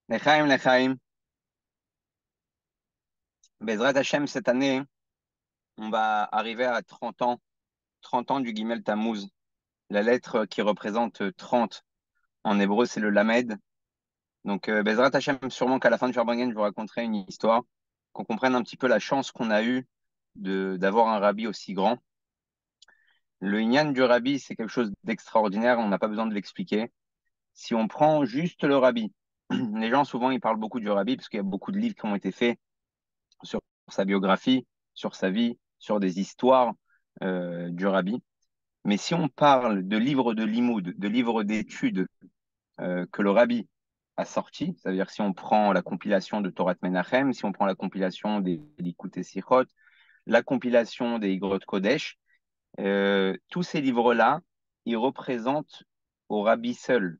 Lechaim, Lechaim. Bezrat Hashem, cette année, on va arriver à 30 ans du Gimel Tammuz. La lettre qui représente 30 en hébreu, c'est le Lamed. Donc, Bezrat Hashem, sûrement qu'à la fin du Farbrengen, je vous raconterai une histoire, qu'on comprenne un petit peu la chance qu'on a eue d'avoir un rabbi aussi grand. Le Inyan du rabbi, c'est quelque chose d'extraordinaire, on n'a pas besoin de l'expliquer. Si on prend juste le rabbi, les gens souvent ils parlent beaucoup du rabbi parce qu'il y a beaucoup de livres qui ont été faits sur sa biographie, sur sa vie, sur des histoires du rabbi. Mais si on parle de livres de limoud, de livres d'études que le rabbi a sortis, c'est-à-dire si on prend la compilation de Torah Menachem, si on prend la compilation des Likutei Sichot, la compilation des Igrot Kodesh, tous ces livres-là, ils représentent au rabbi seul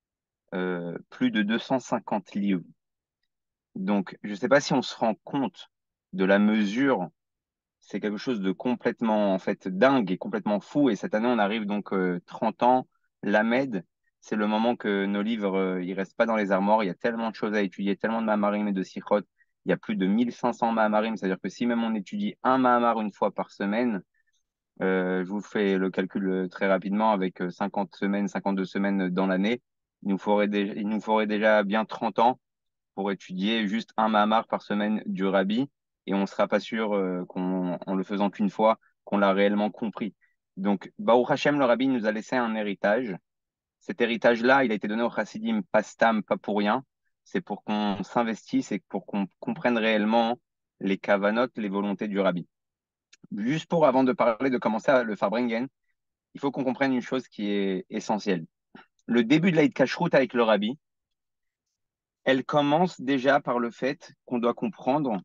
plus de 250 livres. Donc, je ne sais pas si on se rend compte de la mesure. C'est quelque chose de complètement en fait dingue et complètement fou. Et cette année, on arrive donc 30 ans. L'Amed, c'est le moment que nos livres, ils restent pas dans les armoires. Il y a tellement de choses à étudier, tellement de Mahamarim et de Sichot. Il y a plus de 1500 Mahamarim. C'est-à-dire que si même on étudie un Mahamar une fois par semaine, je vous fais le calcul très rapidement avec 50 semaines, 52 semaines dans l'année, il nous faudrait déjà bien 30 ans pour étudier juste un Mahamar par semaine du Rabbi et on ne sera pas sûr en le faisant qu'une fois, qu'on l'a réellement compris. Donc, Baruch Hashem, le Rabbi nous a laissé un héritage. Cet héritage-là, il a été donné au Chassidim, pas stam, pas pour rien. C'est pour qu'on s'investisse et pour qu'on comprenne réellement les kavanot, les volontés du Rabbi. Juste pour, avant de parler de commencer à le Farbrengen, il faut qu'on comprenne une chose qui est essentielle. Le début de l'Aïd Kashrut avec le Rabbi, elle commence déjà par le fait qu'on doit comprendre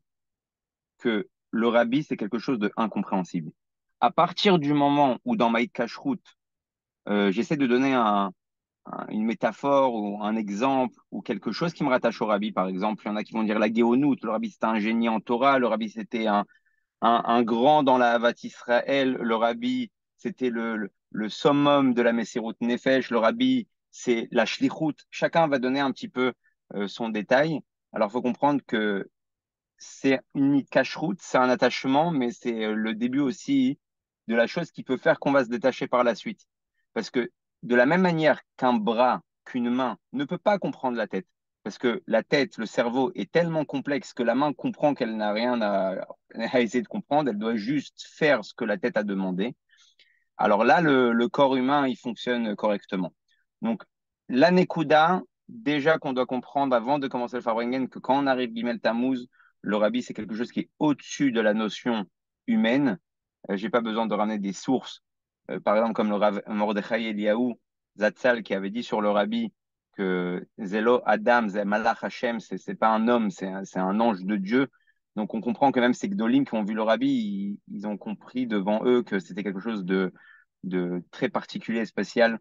que le rabbi, c'est quelque chose d'incompréhensible. À partir du moment où dans Maïd Kashrut, j'essaie de donner une métaphore ou un exemple ou quelque chose qui me rattache au rabbi, par exemple, il y en a qui vont dire la Géonout, le rabbi c'était un génie en Torah, le rabbi c'était un grand dans la Havat Israël, le rabbi c'était le summum de la Messirut Nefesh, le rabbi c'est la Shlichut, chacun va donner un petit peu son détail. Alors il faut comprendre que c'est une cache-route, c'est un attachement, mais c'est le début aussi de la chose qui peut faire qu'on va se détacher par la suite. Parce que de la même manière qu'un bras, qu'une main ne peut pas comprendre la tête, parce que la tête, le cerveau est tellement complexe que la main comprend qu'elle n'a rien à essayer de comprendre, elle doit juste faire ce que la tête a demandé. Alors là, le corps humain, il fonctionne correctement. Donc, l'anekuda, déjà qu'on doit comprendre avant de commencer le Farbrengen, que quand on arrive Gimel Tammuz, le rabbi, c'est quelque chose qui est au-dessus de la notion humaine. J'ai pas besoin de ramener des sources, par exemple comme le Rav Mordechai Eliyahu Zatzal qui avait dit sur le rabbi que Zelo Adam, Zé Malach Hashem, c'est pas un homme, c'est un ange de Dieu. Donc on comprend que même ces Gdolim qui ont vu le rabbi, ils ont compris devant eux que c'était quelque chose de très particulier, spécial,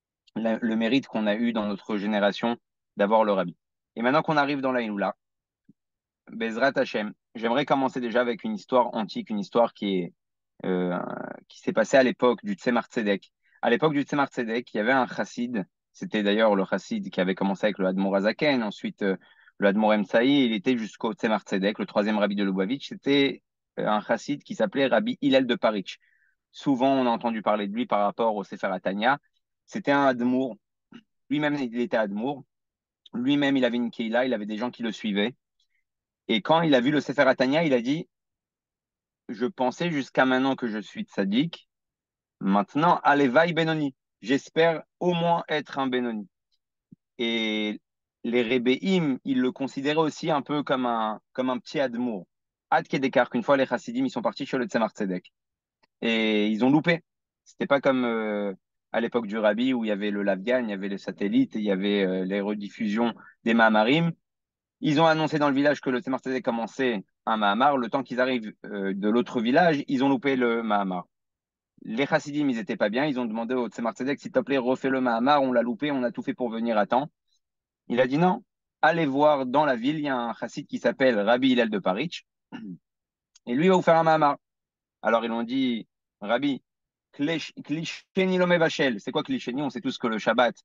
le mérite qu'on a eu dans notre génération d'avoir le rabbi. Et maintenant qu'on arrive dans la Iloula, Bezrat Hashem, j'aimerais commencer déjà avec une histoire antique, une histoire euh, qui s'est passée à l'époque du Tzemar Tzedek. À l'époque du Tzemar Tzedek, il y avait un chassid, c'était d'ailleurs le chassid qui avait commencé avec le Admor Azaken, ensuite le Admor Emsaï, il était jusqu'au Tzemar Tzedek, le troisième rabbi de Lubavitch, c'était un chassid qui s'appelait Rabbi Hillel de Paritch. Souvent, on a entendu parler de lui par rapport au Sefer Atania. C'était un Admour. Lui-même, il était Admour. Lui-même, il avait une Keila, il avait des gens qui le suivaient. Et quand il a vu le Sefer Atania, il a dit, je pensais jusqu'à maintenant que je suis tzaddik. Maintenant, Alevaï Benoni. J'espère au moins être un Benoni. Et les Rebbeim, ils le considéraient aussi un peu comme un petit Admour. Ad Kedekar, qu'une fois les Chassidim, ils sont partis sur le Tzemar Tzedek. Et ils ont loupé. C'était pas comme à l'époque du Rabbi où il y avait le Lavgan, il y avait les satellites, il y avait les rediffusions des Mahamarim. Ils ont annoncé dans le village que le Tzemar Tzedek commençait un Mahamar. Le temps qu'ils arrivent de l'autre village, ils ont loupé le Mahamar. Les Chassidim, ils étaient pas bien. Ils ont demandé au Tzemar Tzedek, s'il te plaît, refais le Mahamar. On l'a loupé, on a tout fait pour venir à temps. Il a dit non. Allez voir dans la ville, il y a un chassid qui s'appelle Rabbi Hillel de Paritch. Et lui va vous faire un Mahamar. Alors ils ont dit, Rabbi, Klisheni lo mevashel. C'est quoi Klisheni? On sait tous que le Shabbat,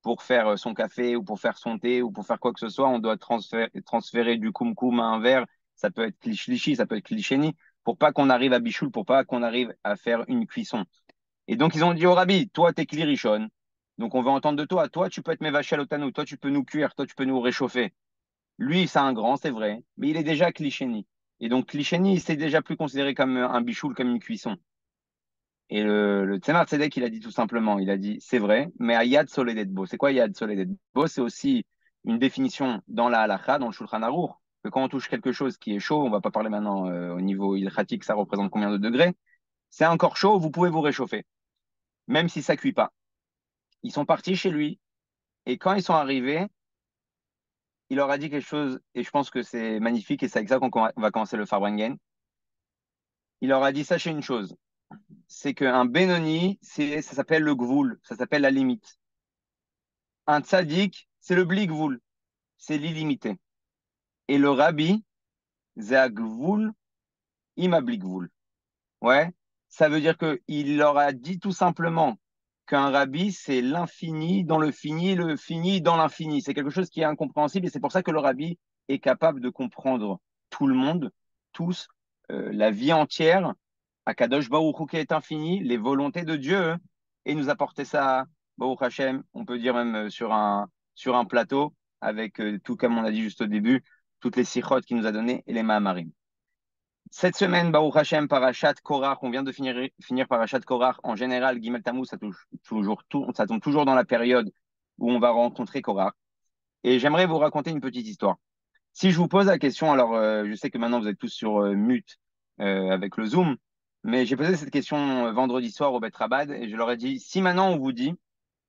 pour faire son café ou pour faire son thé ou pour faire quoi que ce soit, on doit transférer du kumkum à un verre. Ça peut être klishlishi, ça peut être klisheni, pour pas qu'on arrive à bichoul, pour pas qu'on arrive à faire une cuisson. Et donc, ils ont dit au rabbi, toi, t'es klirishon. Donc, on veut entendre de toi. Toi, tu peux être mevachel otanu. Toi, tu peux nous cuire. Toi, tu peux nous réchauffer. Lui, c'est un grand, c'est vrai, mais il est déjà klisheni. Et donc, klisheni, c'est déjà plus considéré comme un bichoul, comme une cuisson. Et le Tzemar Tzedek, il a dit tout simplement, il a dit, c'est vrai, mais à Yad Soledetbo. C'est quoi Yad Soledetbo? C'est aussi une définition dans la halakha, dans le Shulchan Aruch, que quand on touche quelque chose qui est chaud, on va pas parler maintenant au niveau ilchatique, ça représente combien de degrés, c'est encore chaud, vous pouvez vous réchauffer, même si ça cuit pas. Ils sont partis chez lui, et quand ils sont arrivés, il leur a dit quelque chose, et je pense que c'est magnifique, et c'est avec ça qu'on va commencer le Farbrengen. Il leur a dit, sachez une chose, c'est qu'un Benoni, ça s'appelle le Gvoul, ça s'appelle la limite. Un tzaddik, c'est le bligvoul, c'est l'illimité. Et le rabbi, c'est agvoul ima bligvoul. Ouais, ça veut dire qu'il leur a dit tout simplement qu'un rabbi, c'est l'infini dans le fini dans l'infini. C'est quelque chose qui est incompréhensible et c'est pour ça que le rabbi est capable de comprendre tout le monde, tous, la vie entière, Akadosh Baruch Hu qui est infini, les volontés de Dieu, et nous apporter ça, Baruch Hashem, on peut dire même sur un plateau, avec tout comme on a dit juste au début, toutes les sikhot qu'il nous a données et les Mahamarim. Cette semaine, Baruch Hashem, Parashat Korach, on vient de finir Parashat Korach. En général, Gimel Tammuz, ça tombe toujours dans la période où on va rencontrer Korach. Et j'aimerais vous raconter une petite histoire. Si je vous pose la question, alors je sais que maintenant vous êtes tous sur mute avec le Zoom, mais j'ai posé cette question vendredi soir au Bet Rabad et je leur ai dit, si maintenant on vous dit,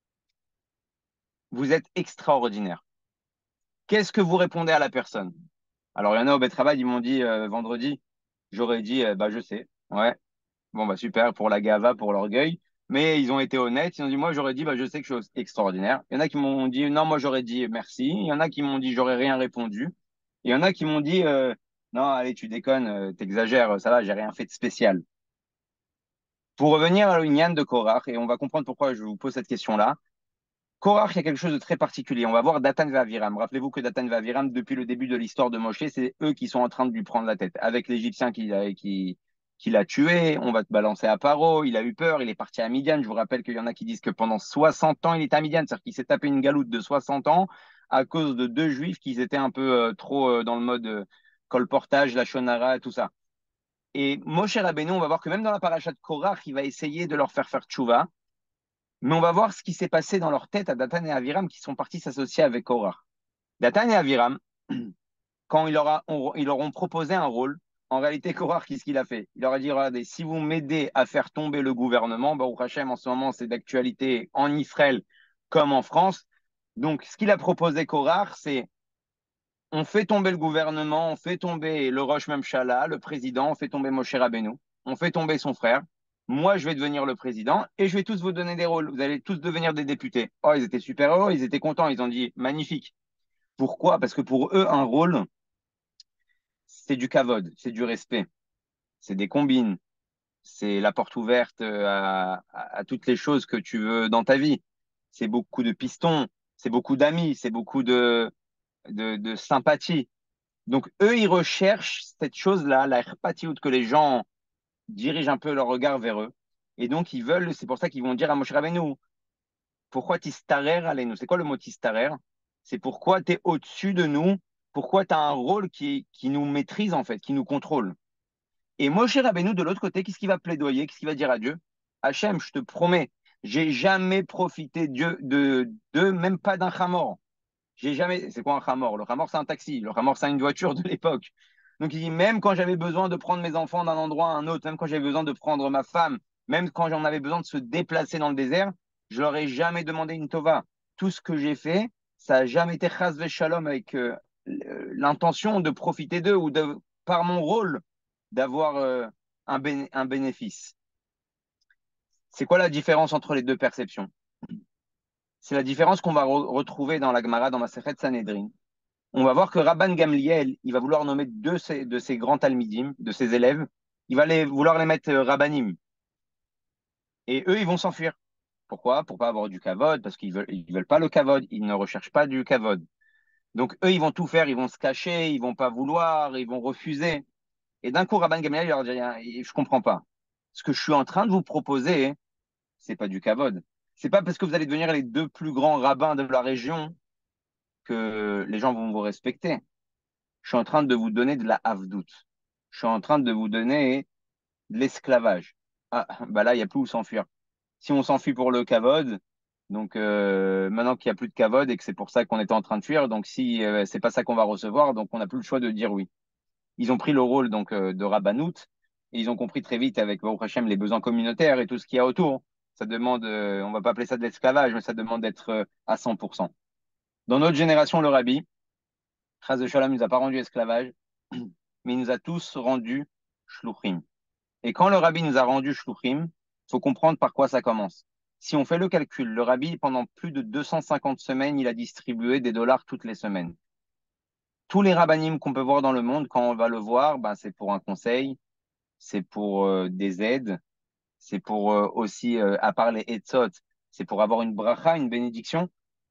vous êtes extraordinaire, qu'est-ce que vous répondez à la personne? Alors il y en a au Bet Rabad, ils m'ont dit vendredi, j'aurais dit, bah je sais, ouais. Bon, bah super pour la gava, pour l'orgueil. Mais ils ont été honnêtes. Ils ont dit, moi, j'aurais dit, bah, je sais que je suis extraordinaire. Il y en a qui m'ont dit, non, moi, j'aurais dit merci. Il y en a qui m'ont dit, j'aurais rien répondu. Il y en a qui m'ont dit, non, allez, tu déconnes, t'exagères, ça va, j'ai rien fait de spécial. Pour revenir à l'Union de Korach, et on va comprendre pourquoi je vous pose cette question-là. Korach, il y a quelque chose de très particulier. On va voir Datan et Aviram. Rappelez-vous que Datan et Aviram, depuis le début de l'histoire de Moshe, c'est eux qui sont en train de lui prendre la tête. Avec l'Égyptien qui l'a tué, on va te balancer à Paro, il a eu peur, il est parti à Midian. Je vous rappelle qu'il y en a qui disent que pendant 60 ans, il est à Midian, c'est-à-dire qu'il s'est tapé une galoute de 60 ans à cause de deux juifs qui étaient un peu trop dans le mode colportage, la shonara, tout ça. Et Moshe Rabbeinu, on va voir que même dans la paracha de Korach, il va essayer de leur faire tchouva. Mais on va voir ce qui s'est passé dans leur tête à Datan et Aviram qui sont partis s'associer avec Korach. Datan et Aviram, quand ils leur ont proposé un rôle, en réalité, Korach, qu'est-ce qu'il a fait? Il leur a dit, regardez, si vous m'aidez à faire tomber le gouvernement, Baruch Hashem, en ce moment, c'est d'actualité en Israël comme en France. Donc, ce qu'il a proposé, Korach, c'est on fait tomber le gouvernement, on fait tomber le Rosh Memshala, le président, on fait tomber Moshe Rabbeinu, on fait tomber son frère. Moi, je vais devenir le président et je vais tous vous donner des rôles. Vous allez tous devenir des députés. Oh, ils étaient super heureux, ils étaient contents. Ils ont dit magnifique. Pourquoi? Parce que pour eux, un rôle, c'est du kavod, c'est du respect, c'est des combines, c'est la porte ouverte à toutes les choses que tu veux dans ta vie. C'est beaucoup de pistons, c'est beaucoup d'amis, c'est beaucoup de sympathie. Donc, eux, ils recherchent cette chose-là, la herpatiout, que les gens dirigent un peu leur regard vers eux. Et donc, ils veulent, c'est pour ça qu'ils vont dire à Moshe Rabbeinu, pourquoi tistarer alenu? C'est quoi le mot tistarer? C'est pourquoi tu es au-dessus de nous, pourquoi tu as un rôle qui nous maîtrise, en fait, qui nous contrôle. Et Moshe Rabbeinu, de l'autre côté, qu'est-ce qu'il va plaidoyer? Qu'est-ce qu'il va dire à Dieu? Hachem, je te promets, j'ai jamais profité de même pas d'un chamor. J'ai jamais. C'est quoi un Hamor? Le Hamor, c'est un taxi. Le Hamor, c'est une voiture de l'époque. Donc, il dit, même quand j'avais besoin de prendre mes enfants d'un endroit à un autre, même quand j'avais besoin de prendre ma femme, même quand j'en avais besoin de se déplacer dans le désert, je leur ai jamais demandé une tova. Tout ce que j'ai fait, ça n'a jamais été chas shalom avec l'intention de profiter d'eux ou de, par mon rôle, d'avoir un bénéfice. C'est quoi la différence entre les deux perceptions? C'est la différence qu'on va retrouver dans la Gemara, dans Masechet Sanhedrin. On va voir que Rabban Gamliel, il va vouloir nommer de ses grands talmidim, de ses élèves, il va vouloir les mettre rabbanim. Et eux, ils vont s'enfuir. Pourquoi? Pour pas avoir du kavod, parce qu'ils veulent pas le kavod, ils ne recherchent pas du kavod. Donc eux, ils vont tout faire, ils vont se cacher, ils vont pas vouloir, ils vont refuser. Et d'un coup, Rabban Gamliel il leur dit, ah, je comprends pas. Ce que je suis en train de vous proposer, c'est pas du kavod. C'est pas parce que vous allez devenir les deux plus grands rabbins de la région que les gens vont vous respecter. Je suis en train de vous donner de la havdout. Je suis en train de vous donner de l'esclavage. Ah, bah là, il n'y a plus où s'enfuir. Si on s'enfuit pour le kavod, donc maintenant qu'il n'y a plus de kavod et que c'est pour ça qu'on était en train de fuir, donc si c'est pas ça qu'on va recevoir, donc on n'a plus le choix de dire oui. Ils ont pris le rôle donc de rabbanout et ils ont compris très vite avec Baruch Hashem les besoins communautaires et tout ce qu'il y a autour. Ça demande, on va pas appeler ça de l'esclavage, mais ça demande d'être à 100%. Dans notre génération, le rabbi, Chaz de Shalom, nous a pas rendu esclavage, mais il nous a tous rendu shluchim. Et quand le rabbi nous a rendu shluchim, faut comprendre par quoi ça commence. Si on fait le calcul, le rabbi, pendant plus de 250 semaines, il a distribué des dollars toutes les semaines. Tous les rabbinim qu'on peut voir dans le monde, quand on va le voir, ben, c'est pour un conseil, c'est pour des aides, c'est pour aussi, à part les etzot, c'est pour avoir une bracha, une bénédiction.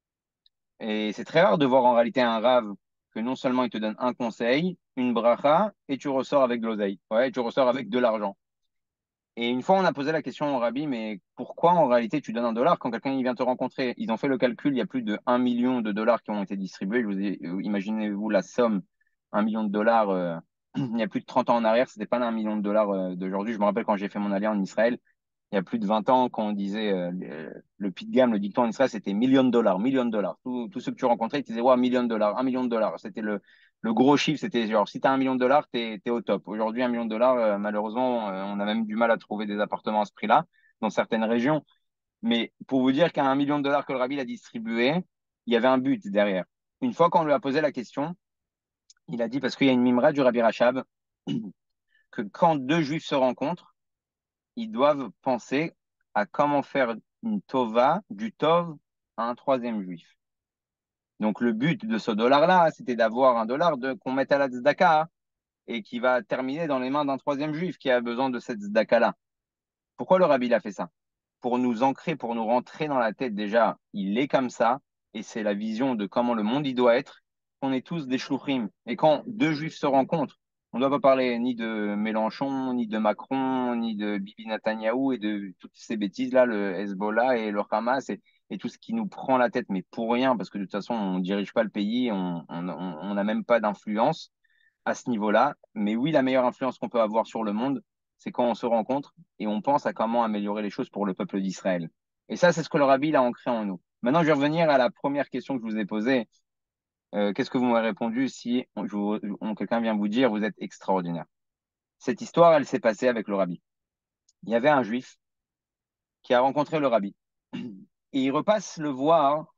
Et c'est très rare de voir en réalité un rave que non seulement il te donne un conseil, une bracha, et tu ressors avec de l'oseille. Ouais, tu ressors avec de l'argent. Et une fois, on a posé la question au rabbi, mais pourquoi en réalité tu donnes un dollar quand quelqu'un il vient te rencontrer? Ils ont fait le calcul, il y a plus de 1 million de dollars qui ont été distribués. Imaginez-vous la somme, 1 million de dollars, il y a plus de 30 ans en arrière, c'était pas un million de dollars d'aujourd'hui. Je me rappelle quand j'ai fait mon alliance en Israël, il y a plus de 20 ans, quand on disait le pit de gamme, le dicton en Israël, c'était million de dollars, million de dollars. Tous ceux que tu rencontrais, ils te disaient, ouais, million de dollars, 1 million de dollars. C'était le gros chiffre, c'était genre, si tu as 1 million de dollars, t'es au top. Aujourd'hui, 1 million de dollars, malheureusement, on a même du mal à trouver des appartements à ce prix-là dans certaines régions. Mais pour vous dire qu'à 1 million de dollars que le rabbi a distribué, il y avait un but derrière. Une fois qu'on lui a posé la question, il a dit, parce qu'il y a une mimra du rabbi Rachab, que quand deux juifs se rencontrent, ils doivent penser à comment faire une tova, du tov, à un troisième juif. Donc le but de ce dollar-là, c'était d'avoir un dollar qu'on mette à la tzedaka et qui va terminer dans les mains d'un troisième juif qui a besoin de cette tzedaka-là. Pourquoi le rabbi a fait ça? Pour nous ancrer, pour nous rentrer dans la tête déjà, il est comme ça, et c'est la vision de comment le monde il doit être, qu'on est tous des shluchim. Et quand deux juifs se rencontrent, on ne doit pas parler ni de Mélenchon, ni de Macron, ni de Bibi Netanyahou et de toutes ces bêtises-là, le Hezbollah et le Hamas et tout ce qui nous prend la tête, mais pour rien, parce que de toute façon, on ne dirige pas le pays, on n'a même pas d'influence à ce niveau-là. Mais oui, la meilleure influence qu'on peut avoir sur le monde, c'est quand on se rencontre et on pense à comment améliorer les choses pour le peuple d'Israël. Et ça, c'est ce que le rabbi il a ancré en nous. Maintenant, je vais revenir à la première question que je vous ai posée. Qu'est-ce que vous m'avez répondu si quelqu'un vient vous dire vous êtes extraordinaire? Cette histoire, elle s'est passée avec le rabbi. Il y avait un juif qui a rencontré le rabbi et il repasse le voir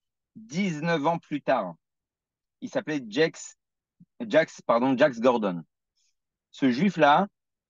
19 ans plus tard. Il s'appelait Jax Gordon. Ce juif-là,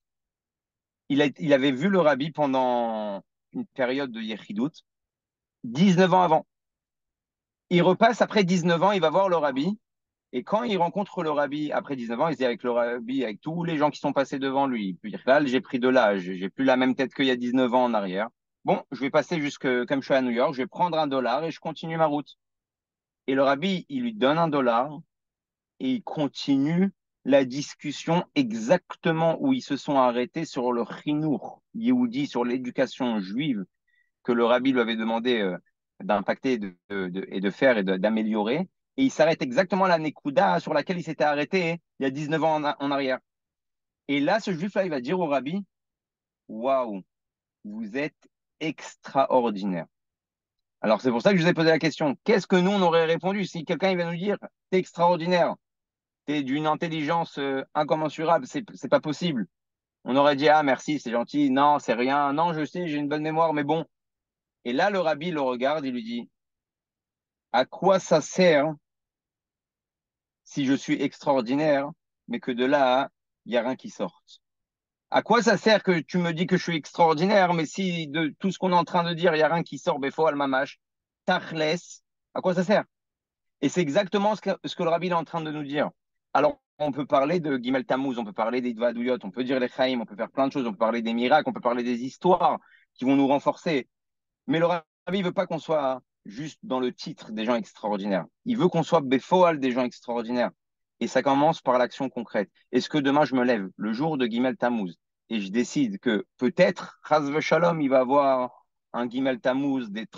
il avait vu le rabbi pendant une période de Yechidout, 19 ans avant. Il repasse après 19 ans, il va voir le rabbi. Et quand il rencontre le rabbi après 19 ans, il se dit avec le rabbi, avec tous les gens qui sont passés devant lui, il peut dire là, j'ai pris de l'âge, j'ai plus la même tête qu'il y a 19 ans en arrière. Bon, je vais passer jusque, comme je suis à New York, je vais prendre un dollar et je continue ma route. Et le rabbi, il lui donne un dollar et il continue la discussion exactement où ils se sont arrêtés sur le chinour Yehudi, sur l'éducation juive que le rabbi lui avait demandé d'impacter et de faire et d'améliorer. Et il s'arrête exactement à la Nekuda sur laquelle il s'était arrêté il y a 19 ans en arrière. Et là, ce juif-là, il va dire au rabbi, waouh, vous êtes extraordinaire. Alors, c'est pour ça que je vous ai posé la question. Qu'est-ce que nous, on aurait répondu si quelqu'un il va nous dire, t'es extraordinaire, t'es d'une intelligence incommensurable, c'est pas possible. On aurait dit, ah, merci, c'est gentil. Non, c'est rien. Non, je sais, j'ai une bonne mémoire, mais bon. Et là, le rabbi le regarde, il lui dit, à quoi ça sert si je suis extraordinaire, mais que de là, il n'y a rien qui sorte? À quoi ça sert que tu me dis que je suis extraordinaire, mais si de tout ce qu'on est en train de dire, il n'y a rien qui sort, Befo al-Mamash, Tachles, à quoi ça sert? Et c'est exactement ce que le rabbi est en train de nous dire. Alors, on peut parler de Gimel Tammuz, on peut parler des Dvadouyot, on peut dire les Chaim, on peut faire plein de choses, on peut parler des miracles, on peut parler des histoires qui vont nous renforcer. Mais le rabbi ne veut pas qu'on soit juste dans le titre des gens extraordinaires. Il veut qu'on soit béfoal des gens extraordinaires. Et ça commence par l'action concrète. Est-ce que demain je me lève le jour de Gimel Tammuz et je décide que peut-être, Chaz Shalom, il va avoir un Gimel Tammuz des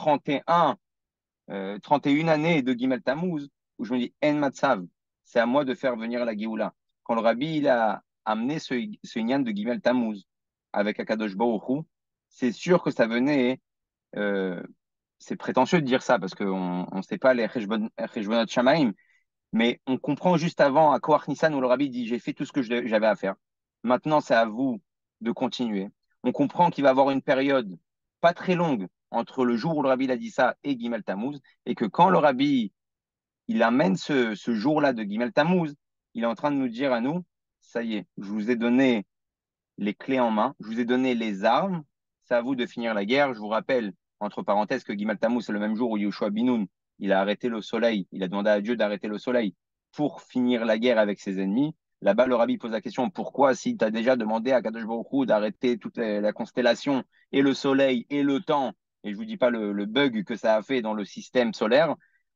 31 années de Gimel Tammuz, où je me dis, En Matsav, c'est à moi de faire venir la Géoula. Quand le Rabbi il a amené ce Inyan de Gimel Tammuz avec Akadosh Baruch Hu, c'est sûr que ça venait euh, c'est prétentieux de dire ça parce qu'on ne sait pas les Cheshbonot Shamaim, mais on comprend juste avant à Koach Nissan où le Rabbi dit j'ai fait tout ce que j'avais à faire. Maintenant, c'est à vous de continuer. On comprend qu'il va y avoir une période pas très longue entre le jour où le Rabbi a dit ça et Gimel Tammuz, et que quand le Rabbi il amène ce jour-là de Gimel Tammuz, il est en train de nous dire à nous, ça y est, je vous ai donné les clés en main. Je vous ai donné les armes. C'est à vous de finir la guerre. Je vous rappelle, entre parenthèses, que Gimal Tammuz, c'est le même jour où Yoshua Binoun, il a arrêté le soleil. Il a demandé à Dieu d'arrêter le soleil pour finir la guerre avec ses ennemis. Là-bas, le rabbi pose la question, pourquoi, si tu as déjà demandé à Kadosh Baruch Hu d'arrêter toute la constellation et le soleil et le temps, et je vous dis pas le bug que ça a fait dans le système solaire,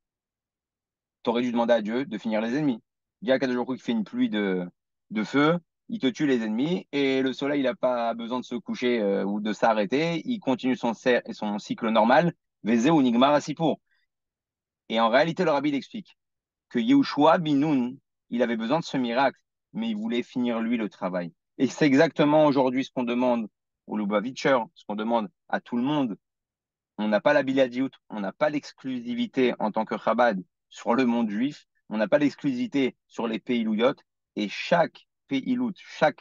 tu aurais dû demander à Dieu de finir les ennemis. Il y a Kadosh Baruch Hu qui fait une pluie de feu, il te tue les ennemis, et le soleil, il n'a pas besoin de se coucher ou de s'arrêter, il continue son cycle normal, Vezé ou Nigmar Asipour. Et en réalité, le rabbi il explique que Yehoshua Binoun, il avait besoin de ce miracle, mais il voulait finir lui le travail. Et c'est exactement aujourd'hui ce qu'on demande au Lubavitcher, ce qu'on demande à tout le monde. On n'a pas la biladiout, on n'a pas l'exclusivité en tant que Chabad sur le monde juif, on n'a pas l'exclusivité sur les pays louyotes, et chaque pays lout,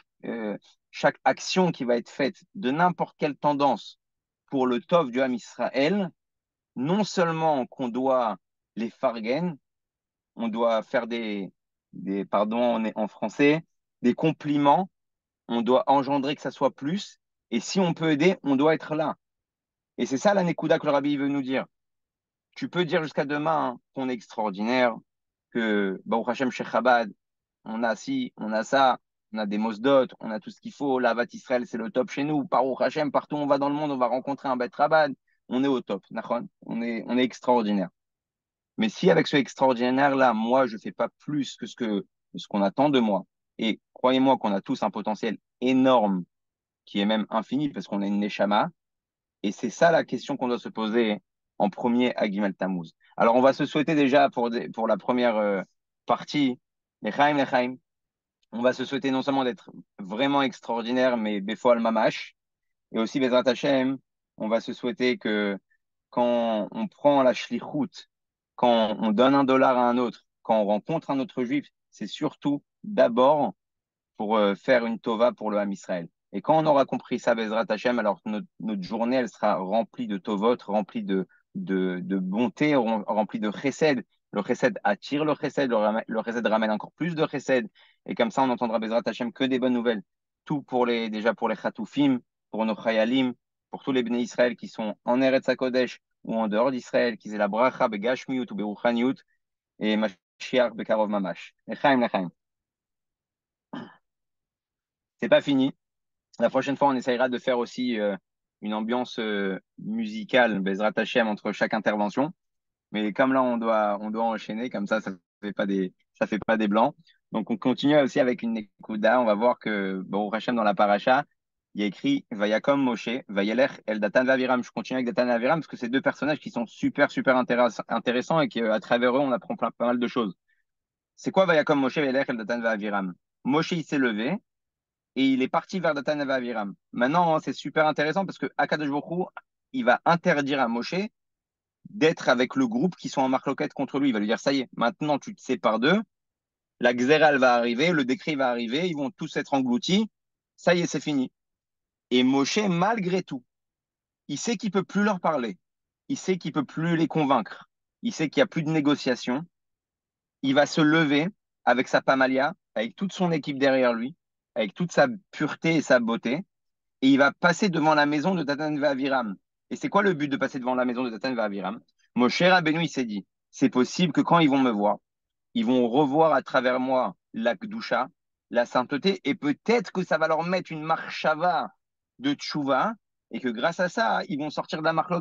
chaque action qui va être faite de n'importe quelle tendance pour le tov du Ham Israël, non seulement qu'on doit les fargen, on doit faire pardon, on est en français, des compliments, on doit engendrer que ça soit plus, et si on peut aider, on doit être là. Et c'est ça la Nekuda que le rabbi veut nous dire. Tu peux dire jusqu'à demain hein, qu'on est extraordinaire, que Baruch Hashem chez Chabad, on a ci, on a ça, on a des Mosdot, on a tout ce qu'il faut. La Vat Israël, c'est le top chez nous. Baruch Hashem, partout où on va dans le monde, on va rencontrer un Bet Chabad. On est au top, nachon. On est extraordinaire. Mais si avec ce extraordinaire-là, moi, je fais pas plus que ce qu'on attend de moi, et croyez-moi qu'on a tous un potentiel énorme, qui est même infini, parce qu'on est une Neshama, et c'est ça la question qu'on doit se poser en premier à Gimel Tammuz. Alors, on va se souhaiter déjà pour la première partie, les Chaim, on va se souhaiter non seulement d'être vraiment extraordinaire, mais Befo Mamash, et aussi Bezrat Hashem, on va se souhaiter que quand on prend la shlichut, quand on donne $1 à un autre, quand on rencontre un autre juif, c'est surtout d'abord pour faire une tova pour le Ham Israël. Et quand on aura compris ça, Bezrat Hashem, alors notre journée, elle sera remplie de tovot, remplie de bonté, remplie de chesed. Le chesed attire le chesed, le chesed ramène encore plus de chesed. Et comme ça, on entendra Bezrat Hashem que des bonnes nouvelles. Tout déjà pour les chatoufim, pour nos chayalim, pour tous les bénis Israël qui sont en Eretz HaKodesh ou en dehors d'Israël, qui c'est la bracha begashmiut ou beruchaniut et Mashiach bekarov mamash. Lechaim, lechaim. C'est pas fini. La prochaine fois, on essayera de faire aussi une ambiance musicale, Bezrat Hashem, entre chaque intervention. Mais comme là, on doit enchaîner, comme ça fait pas des blancs. Donc, on continue aussi avec une Nekuda. On va voir que, bon, Hashem, dans la paracha, il y a écrit Vayakom Moshe, Vayelech El Datan Vaviram. Je continue avec Datan Vaviram parce que c'est deux personnages qui sont super, super intéressants et qu'à travers eux, on apprend pas mal de choses. C'est quoi Vayakom Moshe, Vayelech El Datan Vaviram? Moshe, il s'est levé et il est parti vers Datan et Aviram. Maintenant, hein, c'est super intéressant parce que Akadosh Baruch Hu, il va interdire à Moshe d'être avec le groupe qui sont en marloquette contre lui. Il va lui dire, ça y est, maintenant tu te sépares d'eux, la xéral va arriver, le décret va arriver, ils vont tous être engloutis, ça y est, c'est fini. Et Moshe, malgré tout, il sait qu'il peut plus leur parler, il sait qu'il peut plus les convaincre, il sait qu'il n'y a plus de négociation, il va se lever avec sa pamalia, avec toute son équipe derrière lui, avec toute sa pureté et sa beauté, et il va passer devant la maison de Datan Aviram. Et c'est quoi le but de passer devant la maison de Datan Aviram? Moshe Rabbeinu, il s'est dit, c'est possible que quand ils vont me voir, ils vont revoir à travers moi la Kdusha, la sainteté, et peut-être que ça va leur mettre une marchava de tchouva, et que grâce à ça, ils vont sortir de la marloquette.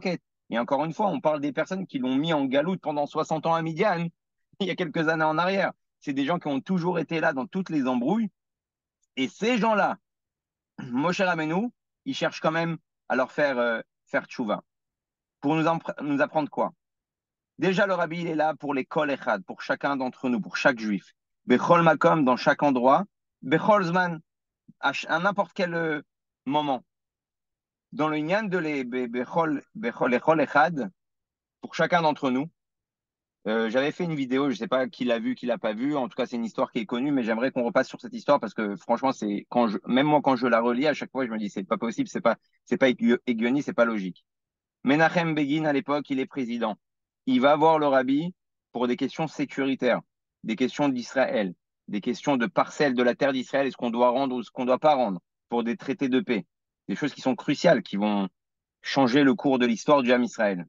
Et encore une fois, on parle des personnes qui l'ont mis en galoute pendant 60 ans à Midian, il y a quelques années en arrière. C'est des gens qui ont toujours été là dans toutes les embrouilles. Et ces gens-là, Moshe Rabbeinu, ils cherchent quand même à leur faire tchouva. Pour nous apprendre quoi? Déjà, le rabbi, il est là pour les kol echad, pour chacun d'entre nous, pour chaque juif. Bechol makom, dans chaque endroit. Bechol zman, à n'importe quel moment. Dans le nyan de les echol echad, pour chacun d'entre nous. J'avais fait une vidéo, je ne sais pas qui l'a vu, qui l'a pas vu. En tout cas, c'est une histoire qui est connue, mais j'aimerais qu'on repasse sur cette histoire parce que franchement, même moi quand je la relis, à chaque fois, je me dis c'est pas possible, c'est pas aiguillonné, c'est pas logique. Menachem Begin à l'époque, il est président. Il va voir le rabbi pour des questions sécuritaires, des questions d'Israël, des questions de parcelles de la terre d'Israël, est-ce qu'on doit rendre ou ce qu'on ne doit pas rendre, pour des traités de paix, des choses qui sont cruciales, qui vont changer le cours de l'histoire du Ham Israël.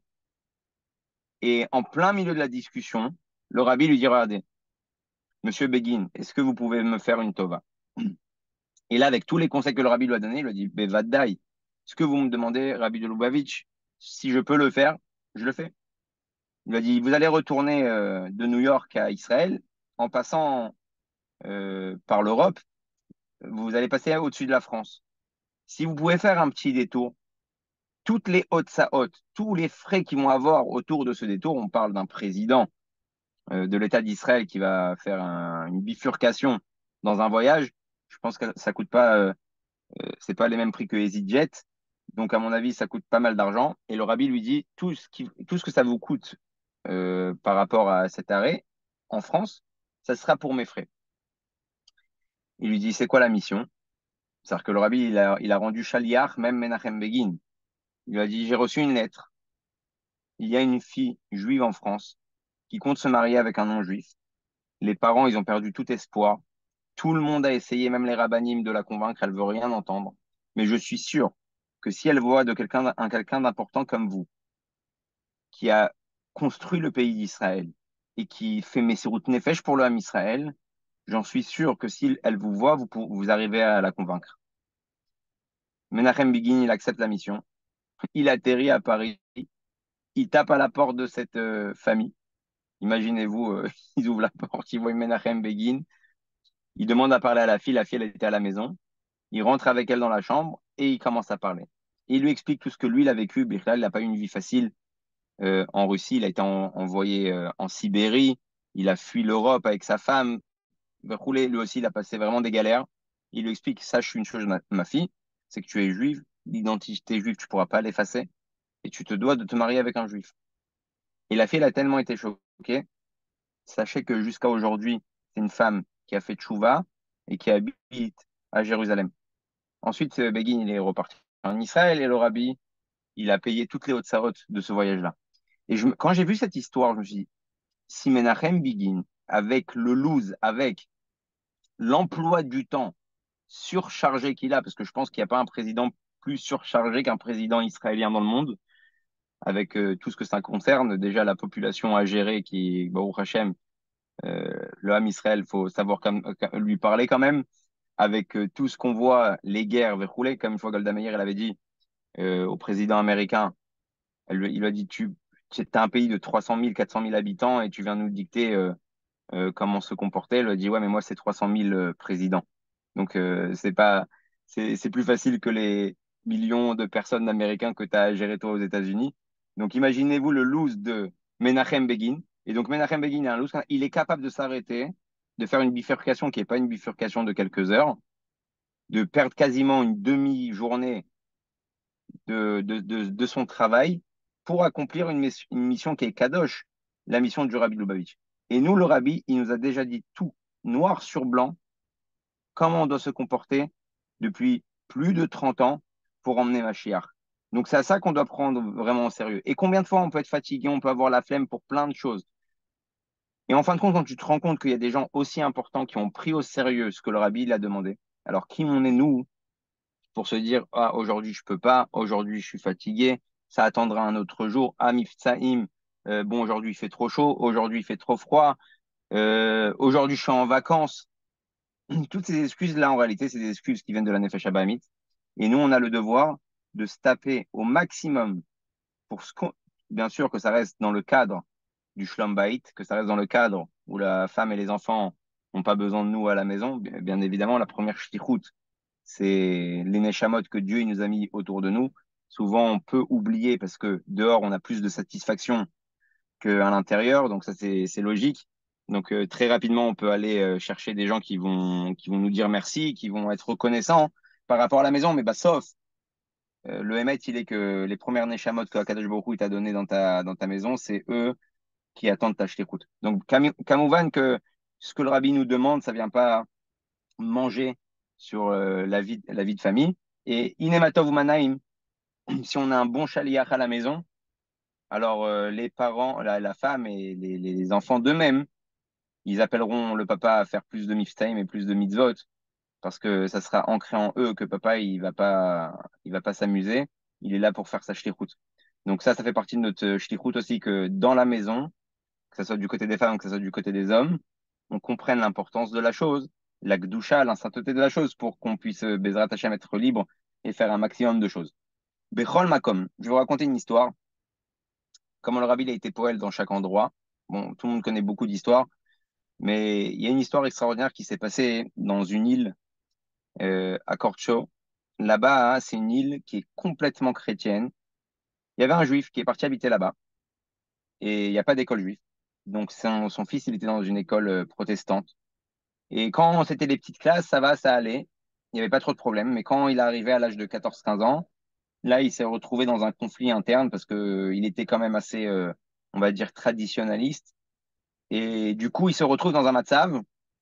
Et en plein milieu de la discussion, le rabbi lui dit, regardez, Monsieur Begin, est-ce que vous pouvez me faire une tova? Et là, avec tous les conseils que le rabbi lui a donnés, il lui a dit, Bevadai, ce que vous me demandez, Rabbi de Lubavitch, si je peux le faire, je le fais. Il lui a dit, vous allez retourner de New York à Israël en passant par l'Europe, vous allez passer au-dessus de la France. Si vous pouvez faire un petit détour, toutes les hautes haute, tous les frais qu'ils vont avoir autour de ce détour, on parle d'un président de l'État d'Israël qui va faire une bifurcation dans un voyage, je pense que ça coûte pas, c'est pas les mêmes prix que EasyJet. Donc, à mon avis, ça coûte pas mal d'argent. Et le rabbi lui dit, tout ce que ça vous coûte par rapport à cet arrêt en France, ça sera pour mes frais. Il lui dit, c'est quoi la mission? C'est-à-dire que le rabbi, il a rendu Shaliach, même Menachem Begin. Il lui a dit, j'ai reçu une lettre. Il y a une fille juive en France qui compte se marier avec un non-juif. Les parents, ils ont perdu tout espoir. Tout le monde a essayé, même les rabbinim, de la convaincre. Elle veut rien entendre. Mais je suis sûr que si elle voit de quelqu'un d'important comme vous, qui a construit le pays d'Israël et qui fait Messirut Nefesh pour le Ham Israël, j'en suis sûr que si elle vous voit, vous arrivez à la convaincre. Menachem Begin, il accepte la mission. Il atterrit à Paris. Il tape à la porte de cette famille. Imaginez-vous, ils ouvrent la porte, ils voient Menachem Begin. Il demande à parler à la fille. La fille, elle était à la maison. Il rentre avec elle dans la chambre et il commence à parler. Et il lui explique tout ce que lui, il a vécu. Bichlal, il n'a pas eu une vie facile en Russie. Il a été envoyé en Sibérie. Il a fui l'Europe avec sa femme. Roulé, lui aussi, il a passé vraiment des galères. Il lui explique, sache une chose, ma fille, c'est que tu es juive. L'identité juive, tu ne pourras pas l'effacer. Et tu te dois de te marier avec un juif. Et la fille, elle a tellement été choquée. Sachez que jusqu'à aujourd'hui, c'est une femme qui a fait tchouva et qui habite à Jérusalem. Ensuite, Begin, il est reparti en Israël et le rabbi, il a payé toutes les hautes sarotes de ce voyage-là. Et quand j'ai vu cette histoire, je me suis dit, si Menachem Begin, avec le loose, avec l'emploi du temps surchargé qu'il a, parce que je pense qu'il n'y a pas un président plus surchargé qu'un président israélien dans le monde, avec tout ce que ça concerne, déjà la population à gérer qui, Baruch Hashem, le Ham Israël, faut savoir lui parler quand même, avec tout ce qu'on voit, les guerres, verroulées, comme une fois Golda Meir, elle avait dit au président américain, il lui a dit, tu es un pays de 300 000, 400 000 habitants et tu viens nous dicter comment se comporter. Elle lui a dit, ouais, mais moi, c'est 300 000 présidents. Donc, c'est plus facile que les millions de personnes américaines que tu as à gérer toi aux États-Unis. Donc, imaginez-vous le loose de Menachem Begin. Et donc, Menachem Begin est un loose. Il est capable de s'arrêter, de faire une bifurcation qui n'est pas une bifurcation de quelques heures, de perdre quasiment une demi-journée de son travail pour accomplir une mission qui est kadosh, la mission du Rabbi Lubavitch. Et nous, le Rabbi, il nous a déjà dit tout, noir sur blanc, comment on doit se comporter depuis plus de 30 ans pour emmener Mashiach. Donc c'est à ça qu'on doit prendre vraiment au sérieux. Et combien de fois on peut être fatigué, on peut avoir la flemme pour plein de choses. Et en fin de compte, quand tu te rends compte qu'il y a des gens aussi importants qui ont pris au sérieux ce que le Rabbi l'a demandé, alors qui on est nous pour se dire, ah, aujourd'hui je peux pas, aujourd'hui je suis fatigué, ça attendra un autre jour, ah, mifsaïm, bon, aujourd'hui il fait trop chaud, aujourd'hui il fait trop froid, aujourd'hui je suis en vacances. Toutes ces excuses-là, en réalité, c'est des excuses qui viennent de la Nefesh Abamit. Et nous, on a le devoir de se taper au maximum pour bien sûr que ça reste dans le cadre du Shlom Bayit, que ça reste dans le cadre où la femme et les enfants n'ont pas besoin de nous à la maison. Bien évidemment, la première shtichut, c'est les neshamot que Dieu il nous a mis autour de nous. Souvent, on peut oublier parce que dehors, on a plus de satisfaction qu'à l'intérieur, donc ça, c'est logique. Donc, très rapidement, on peut aller chercher des gens qui vont nous dire merci, qui vont être reconnaissants par rapport à la maison, mais bah, sauf le Hémet, il est que les premières neshamot que Akadosh Baruch Hu il t'a donné dans ta maison, c'est eux qui attendent ta shlichut. Donc, Kamouvan, que ce que le rabbi nous demande, ça vient pas manger sur la vie de famille. Et Inematov Manaim, si on a un bon chaliach à la maison, alors les parents, la femme et les enfants d'eux-mêmes, ils appelleront le papa à faire plus de miftaim et plus de mitzvot, parce que ça sera ancré en eux que papa, il va pas s'amuser. Il est là pour faire sa shlichut. Donc ça fait partie de notre shlichut aussi, que dans la maison, que ce soit du côté des femmes, que ce soit du côté des hommes, on comprenne l'importance de la chose, la gdusha, la sainteté de la chose, pour qu'on puisse, Bezrat Hashem, être libre et faire un maximum de choses. Bechol Makom, je vais vous raconter une histoire, comment le rabbi il a été poël dans chaque endroit. Bon, tout le monde connaît beaucoup d'histoires, mais il y a une histoire extraordinaire qui s'est passée dans une île à Korcho. Là-bas, hein, c'est une île qui est complètement chrétienne. Il y avait un juif qui est parti habiter là-bas et il n'y a pas d'école juive. Donc son fils, il était dans une école protestante. Et quand c'était des petites classes, ça va, ça allait. Il n'y avait pas trop de problèmes. Mais quand il est arrivé à l'âge de 14 15 ans, là, il s'est retrouvé dans un conflit interne parce que il était quand même assez, on va dire, traditionnaliste. Et du coup, il se retrouve dans un matzav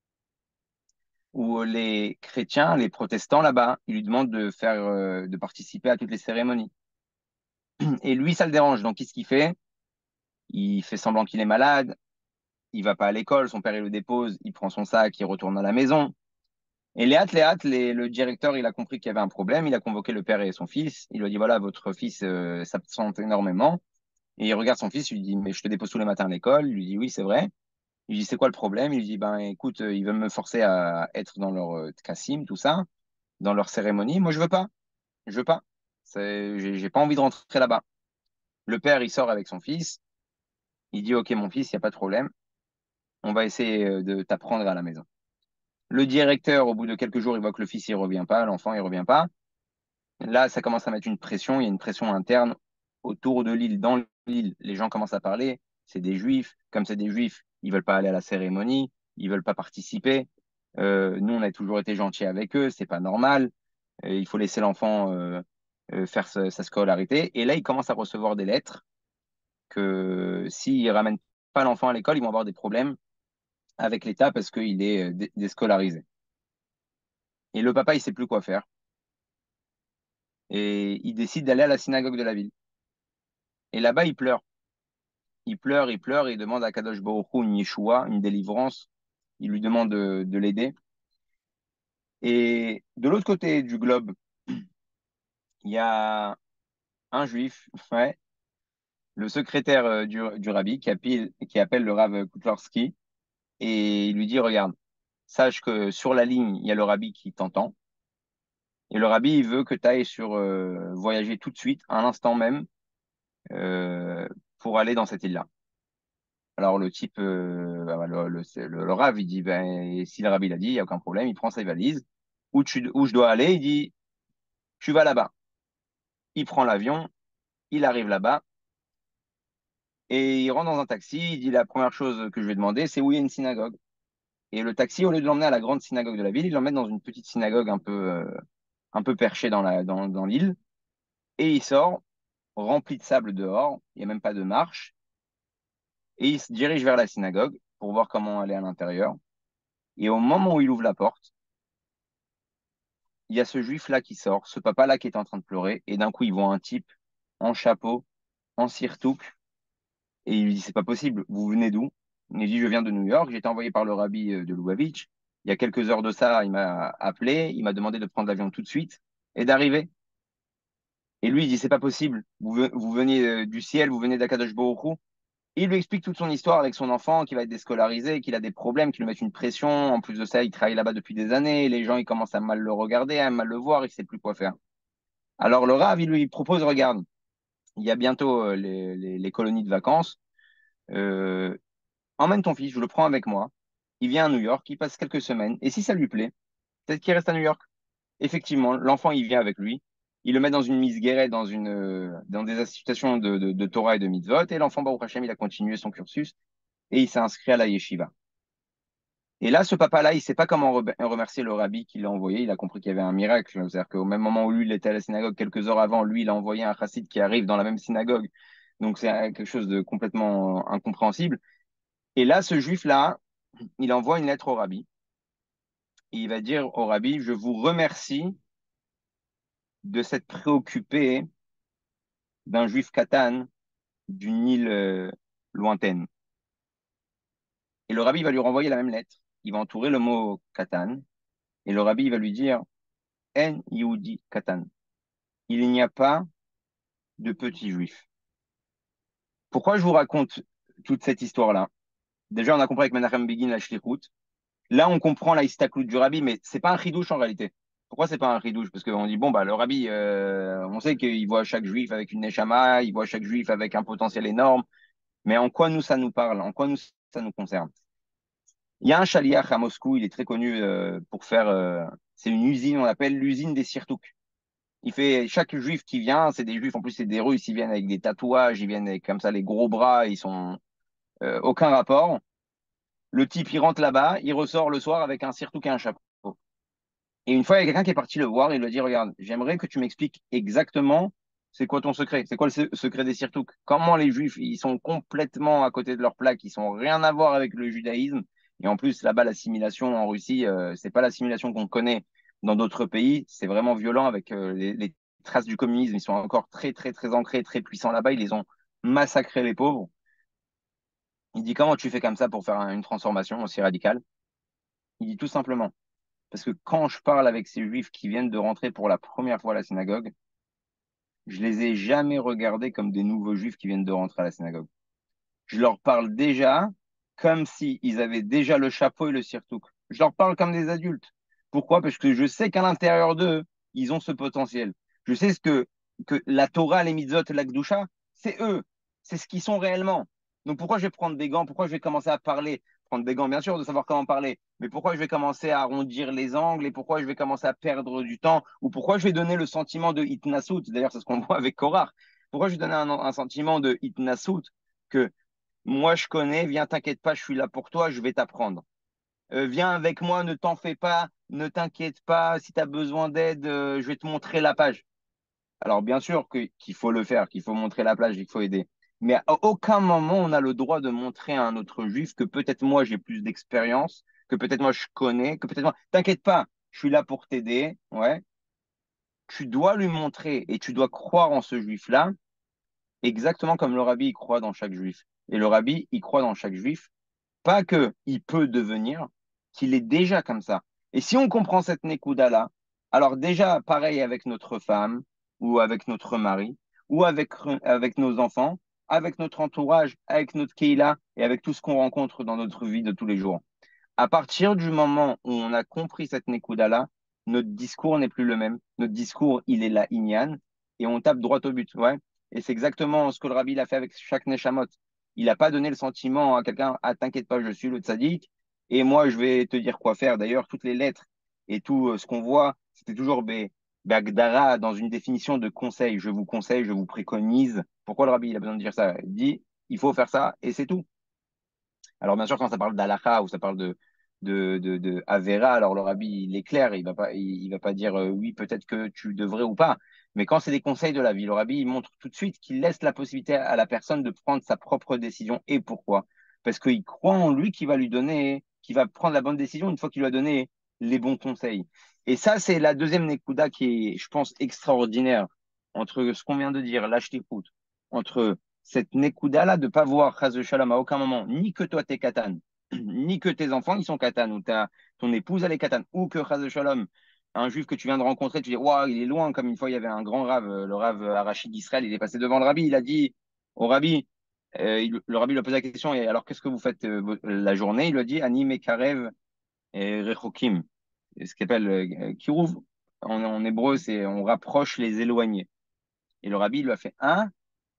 où les chrétiens, les protestants là-bas, ils lui demandent de faire, de participer à toutes les cérémonies. Et lui, ça le dérange. Donc, qu'est-ce qu'il fait? Il fait semblant qu'il est malade. Il va pas à l'école. Son père, il le dépose. Il prend son sac, il retourne à la maison. Et le directeur, il a compris qu'il y avait un problème. Il a convoqué le père et son fils. Il lui a dit, voilà, votre fils s'absente énormément. Et il regarde son fils, il lui dit, mais je te dépose tous les matins à l'école. Il lui dit, oui, c'est vrai. Il lui dit, c'est quoi le problème? Il lui dit, ben écoute, ils veulent me forcer à être dans leur tkassim, tout ça, dans leur cérémonie. Moi, je veux pas. Je veux pas. J'ai pas envie de rentrer là-bas. Le père, il sort avec son fils. Il dit, ok, mon fils, il n'y a pas de problème. On va essayer de t'apprendre à la maison. Le directeur, au bout de quelques jours, il voit que le fils, il revient pas, l'enfant, il revient pas. Là, ça commence à mettre une pression. Il y a une pression interne autour de l'île. Dans l'île, les gens commencent à parler. C'est des juifs. Comme c'est des juifs, ils veulent pas aller à la cérémonie. Ils veulent pas participer. Nous, on a toujours été gentils avec eux. C'est pas normal. Il faut laisser l'enfant faire sa scolarité. Et là, ils commencent à recevoir des lettres que s'ils ramènent pas l'enfant à l'école, ils vont avoir des problèmes avec l'État parce qu'il est déscolarisé. Et le papa, il sait plus quoi faire. Et il décide d'aller à la synagogue de la ville. Et là-bas, il pleure. Il pleure, et il demande à Kadosh Baruch Hu une Yeshua, une délivrance. Il lui demande de l'aider. Et de l'autre côté du globe, il y a un juif, ouais, le secrétaire du rabbi, qui appelle le Rav Kutlarski, et il lui dit, regarde, sache que sur la ligne, il y a le rabbi qui t'entend. Et le rabbi, il veut que tu ailles voyager tout de suite, à l'instant même, euh, pour aller dans cette île-là. Alors le type, le Rav, il dit, ben, si le rabbi l'a dit, il n'y a aucun problème, il prend ses valises. Où je dois aller? Il dit, tu vas là-bas. Il prend l'avion, il arrive là-bas, et il rentre dans un taxi, il dit, la première chose que je vais demander, c'est où il y a une synagogue. Et le taxi, au lieu de l'emmener à la grande synagogue de la ville, il l'emmène dans une petite synagogue un peu perchée dans l'île, et il sort, rempli de sable dehors, il n'y a même pas de marche, et il se dirige vers la synagogue pour voir comment aller à l'intérieur. Et au moment où il ouvre la porte, il y a ce juif-là qui sort, ce papa-là qui est en train de pleurer, et d'un coup, il voit un type en chapeau, en sirtouk, et il lui dit, c'est pas possible, vous venez d'où? Il dit, je viens de New York, j'ai été envoyé par le rabbi de Lubavitch. Il y a quelques heures de ça, il m'a appelé, il m'a demandé de prendre l'avion tout de suite et d'arriver. Et lui, il dit, c'est pas possible, vous venez du ciel, vous venez d'Akadosh Baruch Hu. Et il lui explique toute son histoire avec son enfant qui va être déscolarisé, qu'il a des problèmes, qu'il lui met une pression. En plus de ça, il travaille là-bas depuis des années. Les gens, ils commencent à mal le regarder, à mal le voir, il sait plus quoi faire. Alors le Rav, il lui propose, regarde, il y a bientôt les colonies de vacances. Euh, Emmène ton fils, je le prends avec moi. Il vient à New York, il passe quelques semaines. Et si ça lui plaît, peut-être qu'il reste à New York. Effectivement, l'enfant, il vient avec lui. Il le met dans une mise guérette, dans des associations de Torah et de mitzvot. Et l'enfant, Baruch Hashem, il a continué son cursus et il s'est inscrit à la yeshiva. Et là, ce papa-là, il sait pas comment remercier le rabbi qui l'a envoyé. Il a compris qu'il y avait un miracle. C'est-à-dire qu'au même moment où lui, il était à la synagogue, quelques heures avant, lui, il a envoyé un chassid qui arrive dans la même synagogue. Donc, c'est quelque chose de complètement incompréhensible. Et là, ce juif-là, il envoie une lettre au rabbi. Et il va dire au rabbi, je vous remercie de s'être préoccupé d'un juif katan d'une île lointaine. Et le rabbi va lui renvoyer la même lettre. Il va entourer le mot katan. Et le rabbi va lui dire, En Yehudi katan. Il n'y a pas de petit juif. Pourquoi je vous raconte toute cette histoire-là? Déjà, on a compris avec Menachem Begin la shlichut. Là, on comprend la istaklout du rabbi, mais c'est pas un chidouche en réalité. Pourquoi c'est pas un chidouche? Parce qu'on dit, bon, bah, le rabbi, on sait qu'il voit chaque juif avec une neshama, il voit chaque juif avec un potentiel énorme, mais en quoi nous, ça nous parle? En quoi nous, ça nous concerne? Il y a un chaliach à Moscou, il est très connu pour faire, c'est une usine, on l'appelle l'usine des sirtouks. Il fait chaque juif qui vient, c'est des juifs, en plus c'est des Russes, ils viennent avec des tatouages, ils viennent avec comme ça les gros bras, ils sont aucun rapport. Le type il rentre là-bas, il ressort le soir avec un sirtouk et un chapeau. Et une fois il y a quelqu'un qui est parti le voir, il lui a dit regarde, j'aimerais que tu m'expliques exactement c'est quoi ton secret, c'est quoi le secret des sirtouks, comment les juifs ils sont complètement à côté de leur plaque, ils sont rien à voir avec le judaïsme. Et en plus là-bas l'assimilation en Russie, c'est pas l'assimilation qu'on connaît dans d'autres pays, c'est vraiment violent avec les traces du communisme, ils sont encore très très très ancrés, très puissants là-bas, ils les ont massacrés les pauvres. Il dit comment tu fais comme ça pour faire une transformation aussi radicale? Il dit tout simplement, parce que quand je parle avec ces juifs qui viennent de rentrer pour la première fois à la synagogue, je les ai jamais regardés comme des nouveaux juifs qui viennent de rentrer à la synagogue. Je leur parle déjà comme s'ils avaient déjà le chapeau et le sirtouk. Je leur parle comme des adultes. Pourquoi? Parce que je sais qu'à l'intérieur d'eux, ils ont ce potentiel. Je sais que la Torah, les mitzvot, la Gdusha, c'est eux. C'est ce qu'ils sont réellement. Donc pourquoi je vais prendre des gants? Pourquoi je vais commencer à parler? Prendre des gants, bien sûr, de savoir comment parler. Mais pourquoi je vais commencer à arrondir les angles et pourquoi je vais commencer à perdre du temps? Ou pourquoi je vais donner le sentiment de Itnasut? D'ailleurs, c'est ce qu'on voit avec Korach. Pourquoi je vais donner un sentiment de Itnasut que moi, je connais, viens, t'inquiète pas, je suis là pour toi, je vais t'apprendre. Viens avec moi, ne t'en fais pas, ne t'inquiète pas, si tu as besoin d'aide, je vais te montrer la page. Alors, bien sûr qu'il faut le faire, qu'il faut montrer la plage, qu'il faut aider. Mais à aucun moment, on a le droit de montrer à un autre juif que peut-être moi, j'ai plus d'expérience, que peut-être moi, je connais, que peut-être moi. T'inquiète pas, je suis là pour t'aider. Ouais. Tu dois lui montrer et tu dois croire en ce juif-là, exactement comme le rabbi, il croit dans chaque juif. Et le rabbi, il croit dans chaque juif pas que il peut devenir, qu'il est déjà comme ça. Et si on comprend cette Nekuda-là, alors déjà, pareil avec notre femme, ou avec notre mari, ou avec nos enfants, avec notre entourage, avec notre Keila, et avec tout ce qu'on rencontre dans notre vie de tous les jours. À partir du moment où on a compris cette Nekuda-là, notre discours n'est plus le même. Notre discours, il est la Inyan, et on tape droit au but. Ouais. Et c'est exactement ce que le Rabbi l'a fait avec chaque Neshamot. Il n'a pas donné le sentiment à quelqu'un, ah, t'inquiète pas, je suis le tzaddik, et moi, je vais te dire quoi faire. D'ailleurs, toutes les lettres et tout ce qu'on voit, c'était toujours Bagdara dans une définition de conseil. Je vous conseille, je vous préconise. Pourquoi le Rabbi il a besoin de dire ça? Il dit, il faut faire ça, et c'est tout. Alors, bien sûr, quand ça parle d'Alaha ou ça parle de Avera, alors le rabbi, il est clair, il va pas dire oui, peut-être que tu devrais ou pas. Mais quand c'est des conseils de la vie, le rabbi, il montre tout de suite qu'il laisse la possibilité à la personne de prendre sa propre décision. Et pourquoi? Parce qu'il croit en lui qui va lui donner, qui va prendre la bonne décision une fois qu'il lui a donné les bons conseils. Et ça, c'est la deuxième Nekuda qui est, je pense, extraordinaire entre ce qu'on vient de dire, l'ashtikut, entre cette Nekuda-là de pas voir, chas shalom, à aucun moment, ni que toi t'es katan, ni que tes enfants ils sont katan, ou ton épouse elle est katan, ou que chas shalom, un juif que tu viens de rencontrer, tu dis, waouh, il est loin, comme une fois il y avait un grand rave, le rave Arachid d'Israël, il est passé devant le rabbi, il a dit au rabbi, le rabbi lui a posé la question, et alors qu'est-ce que vous faites la journée? Il lui a dit, Ani Mekarev et Rechokim, ce qu'il appelle Kiruv, en hébreu, c'est on rapproche les éloignés. Et le rabbi il lui a fait, hein?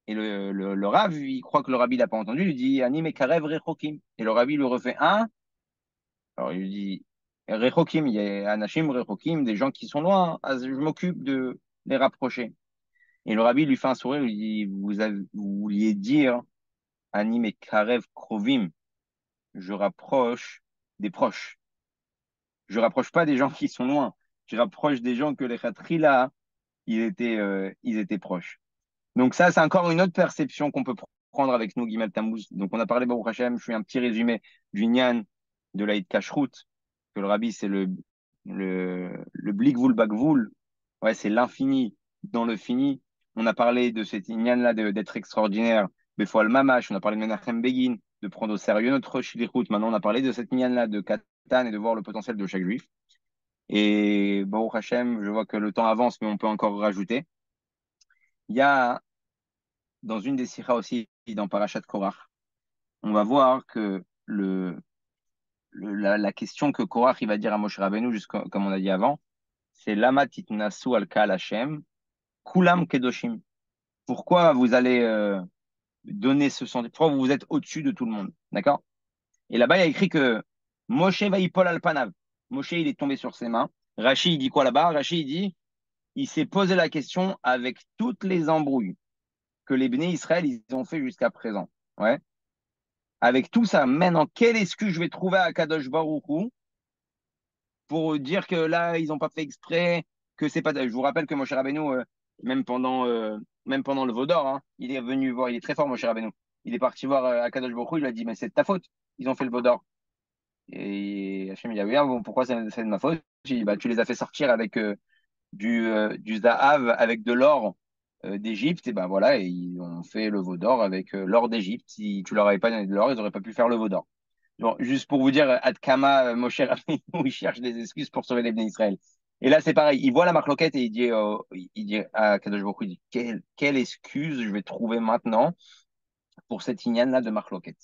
Et le Rav, il croit que le Rabbi l'a pas entendu, il lui dit Ani mekarev rechokim. Et le Rabbi lui refait un. Alors il lui dit rechokim, il y a anashim rechokim, des gens qui sont loin. Ah, je m'occupe de les rapprocher. Et le Rabbi lui fait un sourire, il lui dit vous vouliez dire Ani mekarev krovim, je rapproche des proches. Je rapproche pas des gens qui sont loin. Je rapproche des gens que les khatrila, ils étaient proches. Donc ça, c'est encore une autre perception qu'on peut prendre avec nous, Guimel Tammuz. Donc on a parlé, Baruch Hashem, je fais un petit résumé du Nyan de l'Aïd Kashrut, que le Rabbi, c'est le Blikvul Bakvul. Ouais, c'est l'infini dans le fini. On a parlé de cet Nyan-là d'être extraordinaire. Befoal Mamash, on a parlé de Menachem Begin, de prendre au sérieux notre Shlichut. Maintenant, on a parlé de cette Nyan-là de Katan et de voir le potentiel de chaque juif. Et Baruch Hashem, je vois que le temps avance, mais on peut encore rajouter. Il y a dans une des sikhas aussi, dans Parashat Korach, on va voir que la question que Korach il va dire à Moshe Rabbeinu, comme on a dit avant, c'est Lama titnasu al kal Hashem, kulam kedoshim. Pourquoi vous allez donner ce sentiment? Pourquoi vous êtes au-dessus de tout le monde? D'accord? Et là-bas, il y a écrit que Moshe va yipol al panav. Moshe, il est tombé sur ses mains. Rashi, il dit quoi là-bas? Rashi, il dit, il s'est posé la question avec toutes les embrouilles que les bénis Israël, ils ont fait jusqu'à présent. Ouais. Avec tout ça, maintenant, quelle excuse je vais trouver à Kadosh Baruch Hu pour dire que là, ils n'ont pas fait exprès, que c'est pas. Je vous rappelle que Moshe Rabbeinu, même pendant le Vaudor, hein, il est venu voir, il est très fort, Moshe Rabbeinu. Il est parti voir Akadosh Baruch Hu, il lui a dit, mais c'est de ta faute, ils ont fait le Vaudor. Et Hachem, il a dit, ah, bon, pourquoi c'est de ma faute? J'ai dit, bah, tu les as fait sortir avec du Zahav, avec de l'or d'Égypte, et ben voilà, et ils ont fait le Vaudor avec l'or d'Égypte. Si tu leur avais pas donné de l'or, ils n'auraient pas pu faire le Vaudor. Bon, juste pour vous dire, Adkama, Moshe Rabbeinu, il cherche des excuses pour sauver les bénis Israël. Et là, c'est pareil. Il voit la marloquette et il dit à Kadosh Baruch Hu, il dit, quelle excuse je vais trouver maintenant pour cette ignane-là de marloquette.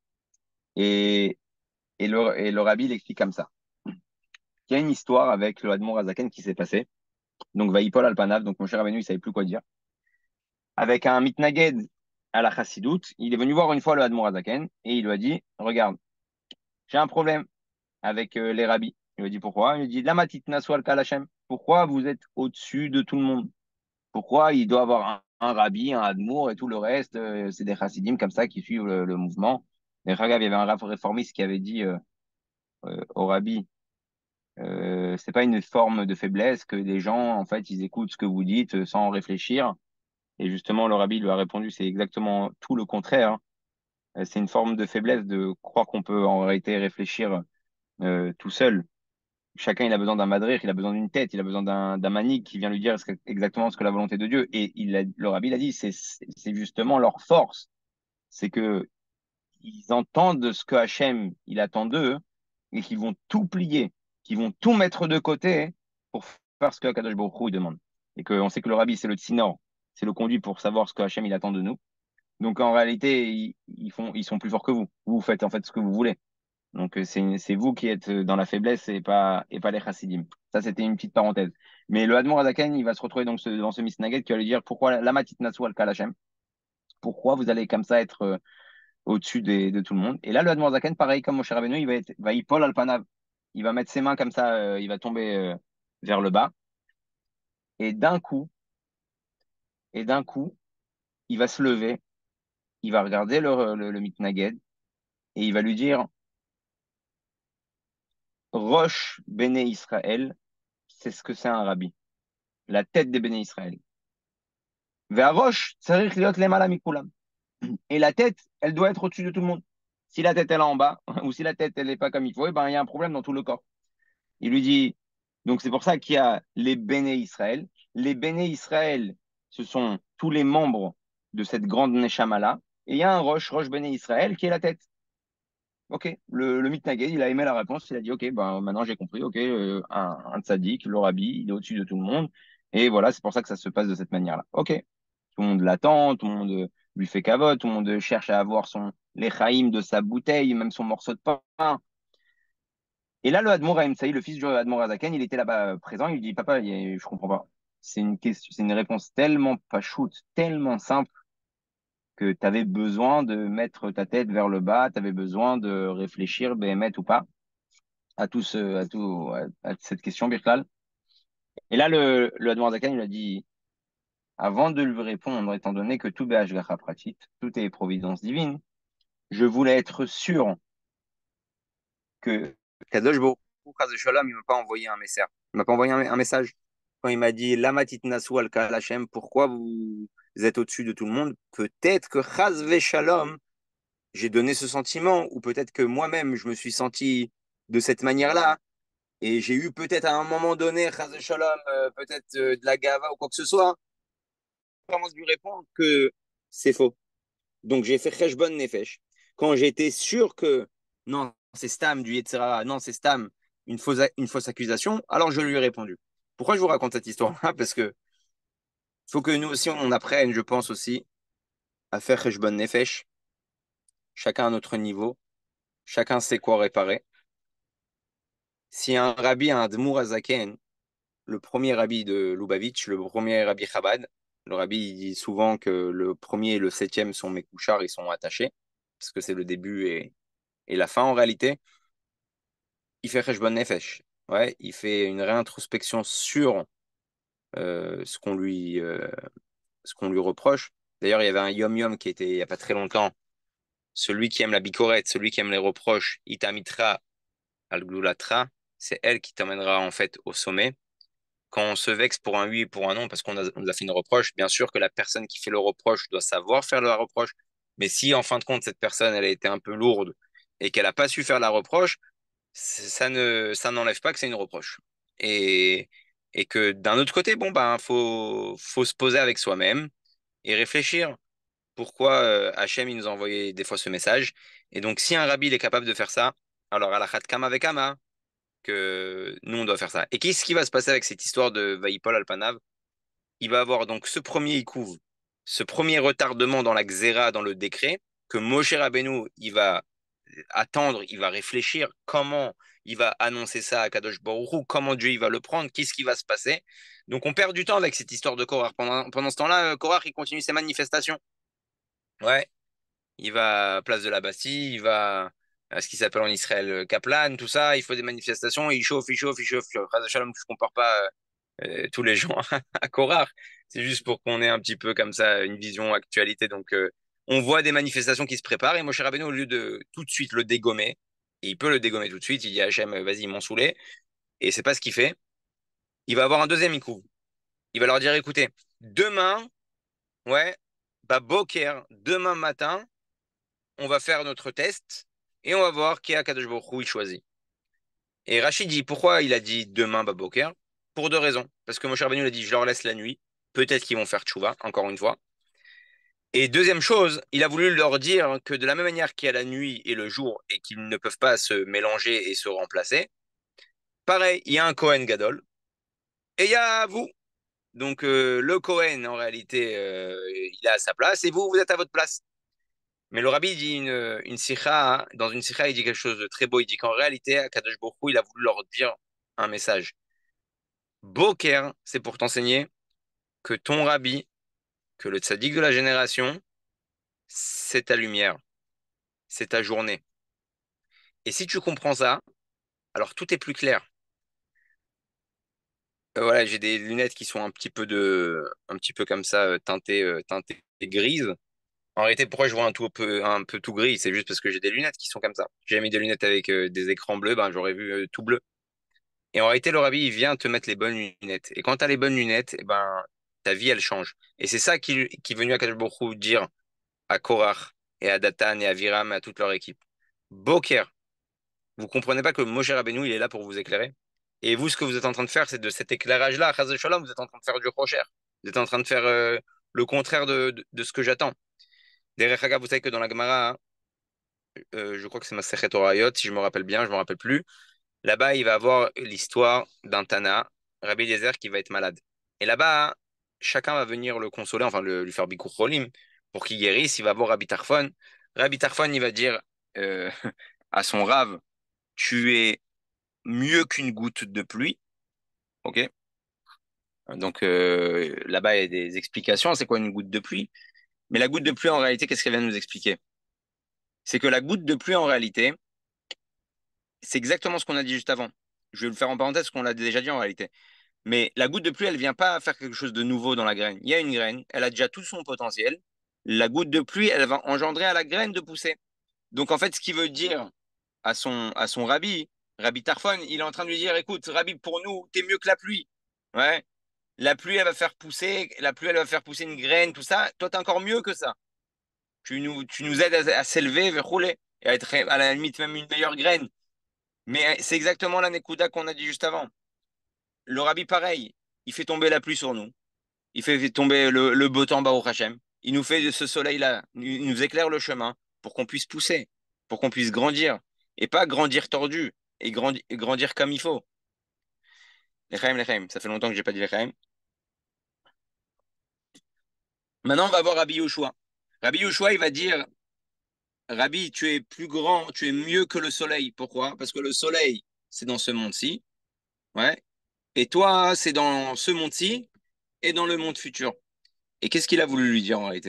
Et, et le Rabbi, il explique comme ça. Il y a une histoire avec le Admor Azaken qui s'est passé. Donc, Vaïpol Alpanav, donc Moshe Rabbeinu, il savait plus quoi dire. Avec un mitnaged à la Chassidoute, il est venu voir une fois le Admor Azaken et il lui a dit, regarde, j'ai un problème avec les rabbis. Il lui dit pourquoi? Il lui dit Lama titna swal kalachem. Pourquoi vous êtes au-dessus de tout le monde? Pourquoi il doit avoir un rabbi, un admour et tout le reste? C'est des chassidim comme ça qui suivent le mouvement. Mais regarde, il y avait un rabbin réformiste qui avait dit au rabbi c'est pas une forme de faiblesse que des gens, en fait, ils écoutent ce que vous dites sans réfléchir. Et justement, le rabbi lui a répondu c'est exactement tout le contraire, hein. C'est une forme de faiblesse de croire qu'on peut en réalité réfléchir tout seul. Chacun, il a besoin d'un madrir, il a besoin d'une tête, il a besoin d'un manik qui vient lui dire exactement ce que la volonté de Dieu. Et le rabbi l'a dit, c'est justement leur force. C'est que ils entendent ce que Hachem, il attend d'eux et qu'ils vont tout plier, qu'ils vont tout mettre de côté pour faire ce que Kadosh Baruch Hu, il demande. Et qu'on sait que le rabbi, c'est le tsinor, c'est le conduit pour savoir ce que Hachem, il attend de nous. Donc en réalité, ils sont plus forts que vous. Vous faites en fait ce que vous voulez. Donc, c'est vous qui êtes dans la faiblesse et pas les chassidim. Ça, c'était une petite parenthèse. Mais le Admor Azaken, il va se retrouver donc devant ce Misnaghet qui va lui dire pourquoi la matit natsu al kalachem. Pourquoi vous allez comme ça être au-dessus de tout le monde. Et là, le Admor Azaken, pareil comme Moshe Rabbeinu, va yipol al panav. Il va mettre ses mains comme ça, il va tomber vers le bas. Et d'un coup, et d'un coup, il va se lever, il va regarder le Mitnaghed et il va lui dire Roche Béné Israël, c'est ce que c'est un rabbi, la tête des Béné Israël. Ve'arosh tzarich liot lemala mikulam. Et la tête, elle doit être au-dessus de tout le monde. Si la tête elle est en bas, ou si la tête elle n'est pas comme il faut, eh ben, il y a un problème dans tout le corps. Il lui dit, donc c'est pour ça qu'il y a les béné Israël. Les béné Israël, ce sont tous les membres de cette grande Neshama-là. Et il y a un Roche béné Israël, qui est la tête. Ok, le Mitnaged, il a aimé la réponse, il a dit, ok, ben maintenant j'ai compris, ok, un tzaddik, le rabbi, il est au-dessus de tout le monde. Et voilà, c'est pour ça que ça se passe de cette manière-là. Ok. Tout le monde l'attend, tout le monde lui fait cavote, tout le monde cherche à avoir l'echaïm de sa bouteille, même son morceau de pain. Et là, le Admor Haïm le fils du Admor Azaken, il était là-bas présent, il lui dit, papa, je comprends pas. C'est une question, c'est une réponse tellement pas shoot, tellement simple. que tu avais besoin de mettre ta tête vers le bas, tu avais besoin de réfléchir, béhémet ou pas, à cette question, Birklal. Et là, le Admorazakan, il a dit, avant de lui répondre, étant donné que tout Be'ashgacha pratit, tout est providence divine, je voulais être sûr que Kadosh Baruch Hu, Chas v'Shalom, il m'a pas envoyé un message. Il m'a pas envoyé un message. Quand il m'a dit Lama titnasu al kal Hashem, pourquoi vous êtes au-dessus de tout le monde? Peut-être que Chas v'Shalom, j'ai donné ce sentiment, ou peut-être que moi-même, je me suis senti de cette manière-là, et j'ai eu peut-être à un moment donné, Chas v'Shalom, peut-être de la gava ou quoi que ce soit. Je commence à lui répondre que c'est faux. Donc j'ai fait Cheshbon Nefesh. Quand j'étais sûr que non, c'est Stam du Yetzirah, non, c'est Stam, une fausse accusation, alors je lui ai répondu. Pourquoi je vous raconte cette histoire-là? Parce que faut que nous aussi, on apprenne, je pense aussi, à faire Cheshbon Nefesh, chacun à notre niveau, chacun sait quoi réparer. Si un rabbi a un Dmour Azaken, le premier rabbi de Lubavitch, le premier rabbi Chabad, le rabbi il dit souvent que le premier et le septième sont mes couchards, ils sont attachés, parce que c'est le début et la fin en réalité. Il fait Cheshbon Nefesh. Ouais, il fait une réintrospection sur euh, ce qu'on lui, euh, ce qu'on lui reproche. D'ailleurs, il y avait un Yom Yom qui était il n'y a pas très longtemps. Celui qui aime la bicorette, celui qui aime les reproches, itamitra al glulatra, c'est elle qui t'emmènera en fait au sommet. Quand on se vexe pour un oui et pour un non, parce on nous a fait une reproche, bien sûr que la personne qui fait le reproche doit savoir faire la reproche. Mais si en fin de compte, cette personne, elle a été un peu lourde et qu'elle n'a pas su faire la reproche, ça n'enlève pas que c'est une reproche. Et, et que d'un autre côté, bon, ben, faut se poser avec soi-même et réfléchir pourquoi Hachem il nous a envoyé des fois ce message. Et donc, si un rabbi il est capable de faire ça, alors à la khat kama avec Ama, que nous on doit faire ça. Et qu'est-ce qui va se passer avec cette histoire de Vaïpol Alpanav? Il va avoir donc ce premier ikouv, ce premier retardement dans la xéra, dans le décret, que Moshe Rabbeinu, il va attendre, il va réfléchir comment il va annoncer ça à Kadosh Baruch Hu, comment Dieu il va le prendre, qu'est-ce qui va se passer. Donc on perd du temps avec cette histoire de Korach. Pendant ce temps-là, Korach, il continue ses manifestations. Ouais, il va à Place de la Bastille, il va à ce qui s'appelle en Israël Kaplan, tout ça, il faut des manifestations, il chauffe, il chauffe, il chauffe. Chas Shalom, je compare pas tous les gens à Korach. C'est juste pour qu'on ait un petit peu comme ça une vision actualité. Donc, on voit des manifestations qui se préparent et Moshe Rabbeinu, au lieu de tout de suite le dégommer, et il peut le dégommer tout de suite, il dit à Hachem, vas-y, ils m'ont saoulé, et c'est pas ce qu'il fait. Il va avoir un deuxième ikou. Il va leur dire, écoutez, demain, ouais, bah, Boker, demain matin, on va faire notre test et on va voir qui a Kadosh Baruch Hu il choisit. Et Rachid dit, pourquoi il a dit demain, bah, Boker? Pour deux raisons. Parce que Moshe Rabbeinu a dit, je leur laisse la nuit. Peut-être qu'ils vont faire tchouva, encore une fois. Et deuxième chose, il a voulu leur dire que de la même manière qu'il y a la nuit et le jour et qu'ils ne peuvent pas se mélanger et se remplacer, pareil, il y a un Cohen Gadol et il y a vous. Donc le Cohen, en réalité, il est à sa place et vous, vous êtes à votre place. Mais le rabbi dit une sikha, hein, dans une sikha, il dit quelque chose de très beau. Il dit qu'en réalité, Akadosh Baruch Hu, il a voulu leur dire un message. Boker, c'est pour t'enseigner que ton rabbi, que le tzaddik de la génération, c'est ta lumière, c'est ta journée. Et si tu comprends ça, alors tout est plus clair. Voilà, j'ai des lunettes qui sont un petit peu comme ça, teintées grises. En réalité, pourquoi je vois un peu tout gris? C'est juste parce que j'ai des lunettes qui sont comme ça. J'ai mis des lunettes avec des écrans bleus, ben j'aurais vu tout bleu. Et en réalité, le rabbi, il vient te mettre les bonnes lunettes. Et quand tu as les bonnes lunettes, eh ben, ta vie, elle change. Et c'est ça qui est venu à Kadosh Baruch Hu dire à Korach et à Datan et à Viram et à toute leur équipe. Boker, vous comprenez pas que Moshe Rabbeinu, il est là pour vous éclairer? Et vous, ce que vous êtes en train de faire, c'est de cet éclairage-là, Chas Shalom, vous êtes en train de faire du rocher. Vous êtes en train de faire le contraire de ce que j'attends. Derech Hagav, vous savez que dans la Gemara, hein, je crois que c'est ma Sechet Orayot, si je me rappelle bien, je me rappelle plus. Là-bas, il va avoir l'histoire d'un Tana, Rabbi Eliezer, qui va être malade. Et là-bas, chacun va venir le consoler, enfin lui faire Bikur Cholim, pour qu'il guérisse. Il va voir Rabbi Tarfon. Rabbi Tarfon, il va dire euh, à son rave, tu es mieux qu'une goutte de pluie. Ok? Donc là-bas, il y a des explications. C'est quoi une goutte de pluie? Mais la goutte de pluie, en réalité, qu'est-ce qu'elle vient de nous expliquer? C'est que la goutte de pluie, en réalité, c'est exactement ce qu'on a dit juste avant. Je vais le faire en parenthèse, ce qu'on l'a déjà dit en réalité. Mais la goutte de pluie, elle vient pas faire quelque chose de nouveau dans la graine. Il y a une graine, elle a déjà tout son potentiel. La goutte de pluie, elle va engendrer à la graine de pousser. Donc en fait, ce qui veut dire à son rabbi, Rabbi Tarfon, il est en train de lui dire, écoute, Rabbi, pour nous, t'es mieux que la pluie. Ouais. La pluie, elle va faire pousser, la pluie, elle va faire pousser une graine, tout ça. Toi, t'es encore mieux que ça. Tu nous aides à s'élever vers rouler et à être à la limite même une meilleure graine. Mais c'est exactement la Nekuda qu'on a dit juste avant. Le Rabbi, pareil, il fait tomber la pluie sur nous. Il fait tomber le beau temps Baruch Hashem. Il nous fait de ce soleil-là, il nous éclaire le chemin pour qu'on puisse pousser, pour qu'on puisse grandir. Et pas grandir tordu, et grandir comme il faut. L'Echaim, ça fait longtemps que j'ai pas dit l'Echaim. Maintenant, on va voir Rabbi Yoshua. Rabbi Yoshua, il va dire, Rabbi, tu es plus grand, tu es mieux que le soleil. Pourquoi? Parce que le soleil, c'est dans ce monde-ci. Ouais. Et toi, c'est dans ce monde-ci et dans le monde futur. Et qu'est-ce qu'il a voulu lui dire en réalité?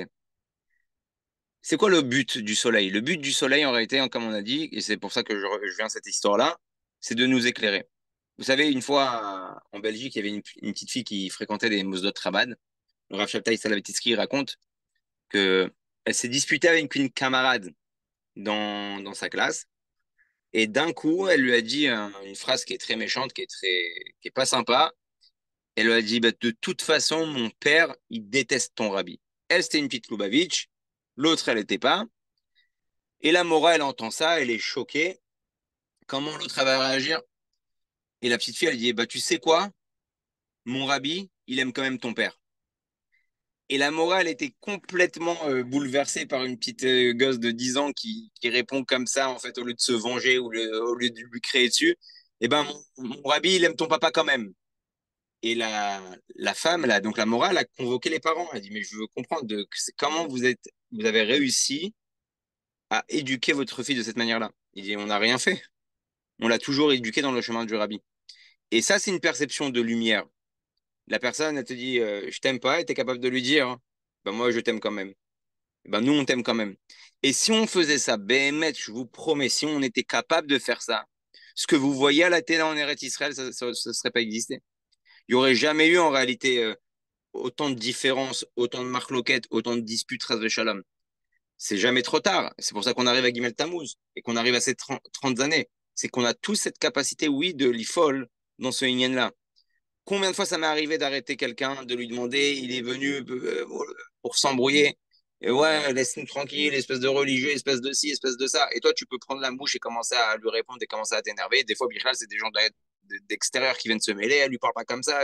C'est quoi le but du soleil? Le but du soleil, en réalité, comme on a dit, et c'est pour ça que je viens à cette histoire-là, c'est de nous éclairer. Vous savez, une fois en Belgique, il y avait une petite fille qui fréquentait les Mosdot Chabad. Le Rav Shabtai Salavititsky raconte que elle s'est disputée avec une camarade dans sa classe. Et d'un coup, elle lui a dit une phrase qui est très méchante, qui est pas sympa. Elle lui a dit, bah, de toute façon, mon père, il déteste ton rabbi. Elle, c'était une petite Lubavitch. L'autre, elle n'était pas. Et la Mora, elle entend ça, elle est choquée. Comment l'autre, elle va réagir? Et la petite fille, elle dit, bah, tu sais quoi? Mon rabbi, il aime quand même ton père. Et la Mora, elle était complètement bouleversée par une petite gosse de 10 ans qui répond comme ça, en fait, au lieu de se venger ou au lieu de lui créer dessus. Eh ben, mon rabbi, il aime ton papa quand même. Et la femme, là, donc la morale, a convoqué les parents. Elle dit, mais je veux comprendre comment vous avez réussi à éduquer votre fille de cette manière-là. Il dit, on n'a rien fait. On l'a toujours éduqué dans le chemin du rabbi. Et ça, c'est une perception de lumière. La personne, elle te dit, je t'aime pas, et tu es capable de lui dire, hein, ben moi, je t'aime quand même. Ben nous, on t'aime quand même. Et si on faisait ça, Béhémet, je vous promets, si on était capable de faire ça, ce que vous voyez à la télé en Eretz Israël, ça ne serait pas existé. Il n'y aurait jamais eu en réalité autant de différences, autant de marloquettes, autant de disputes, ras shalom. C'est jamais trop tard. C'est pour ça qu'on arrive à Gimel Tammuz et qu'on arrive à ces 30 années. C'est qu'on a tous cette capacité, oui, de l'ifol dans ce yin-là. Combien de fois ça m'est arrivé d'arrêter quelqu'un, de lui demander, il est venu pour s'embrouiller. Et ouais, laisse-nous tranquille, espèce de religieux, espèce de ci, espèce de ça. Et toi, tu peux prendre la mouche et commencer à lui répondre et commencer à t'énerver. Des fois, Bichal, c'est des gens d'extérieur qui viennent se mêler, elle lui parle pas comme ça.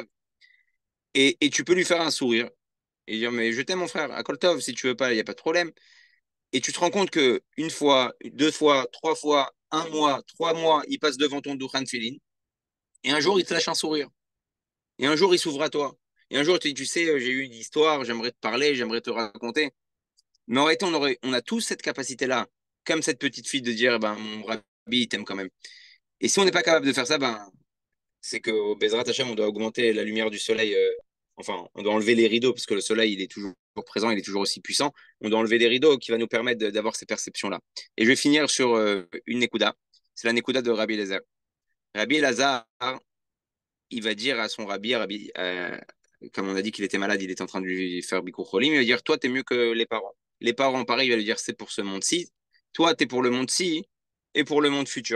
Et tu peux lui faire un sourire et dire, mais je t'aime, mon frère, à Koltov, si tu veux pas, il n'y a pas de problème. Et tu te rends compte que une fois, deux fois, trois fois, un mois, 3 mois, il passe devant ton Dukhan Filin, et un jour, il te lâche un sourire. Et un jour, il s'ouvre à toi. Et un jour, il te dit, tu sais, j'ai eu une histoire, j'aimerais te parler, j'aimerais te raconter. Mais en réalité, on a tous cette capacité-là, comme cette petite fille, de dire, ben, mon rabbi, il t'aime quand même. Et si on n'est pas capable de faire ça, ben, c'est qu'au Bezrat Hashem, on doit augmenter la lumière du soleil. Enfin, on doit enlever les rideaux parce que le soleil, il est toujours présent, il est toujours aussi puissant. On doit enlever les rideaux qui va nous permettre d'avoir ces perceptions-là. Et je vais finir sur une Nekuda. C'est la Nekuda de Rabbi Elazar. Rabbi Elazar, il va dire à son rabbi, comme on a dit qu'il était malade, il était en train de lui faire Bikur Cholim, il va dire, toi, tu es mieux que les parents. Les parents, pareil, il va lui dire, c'est pour ce monde-ci. Toi, tu es pour le monde-ci et pour le monde futur.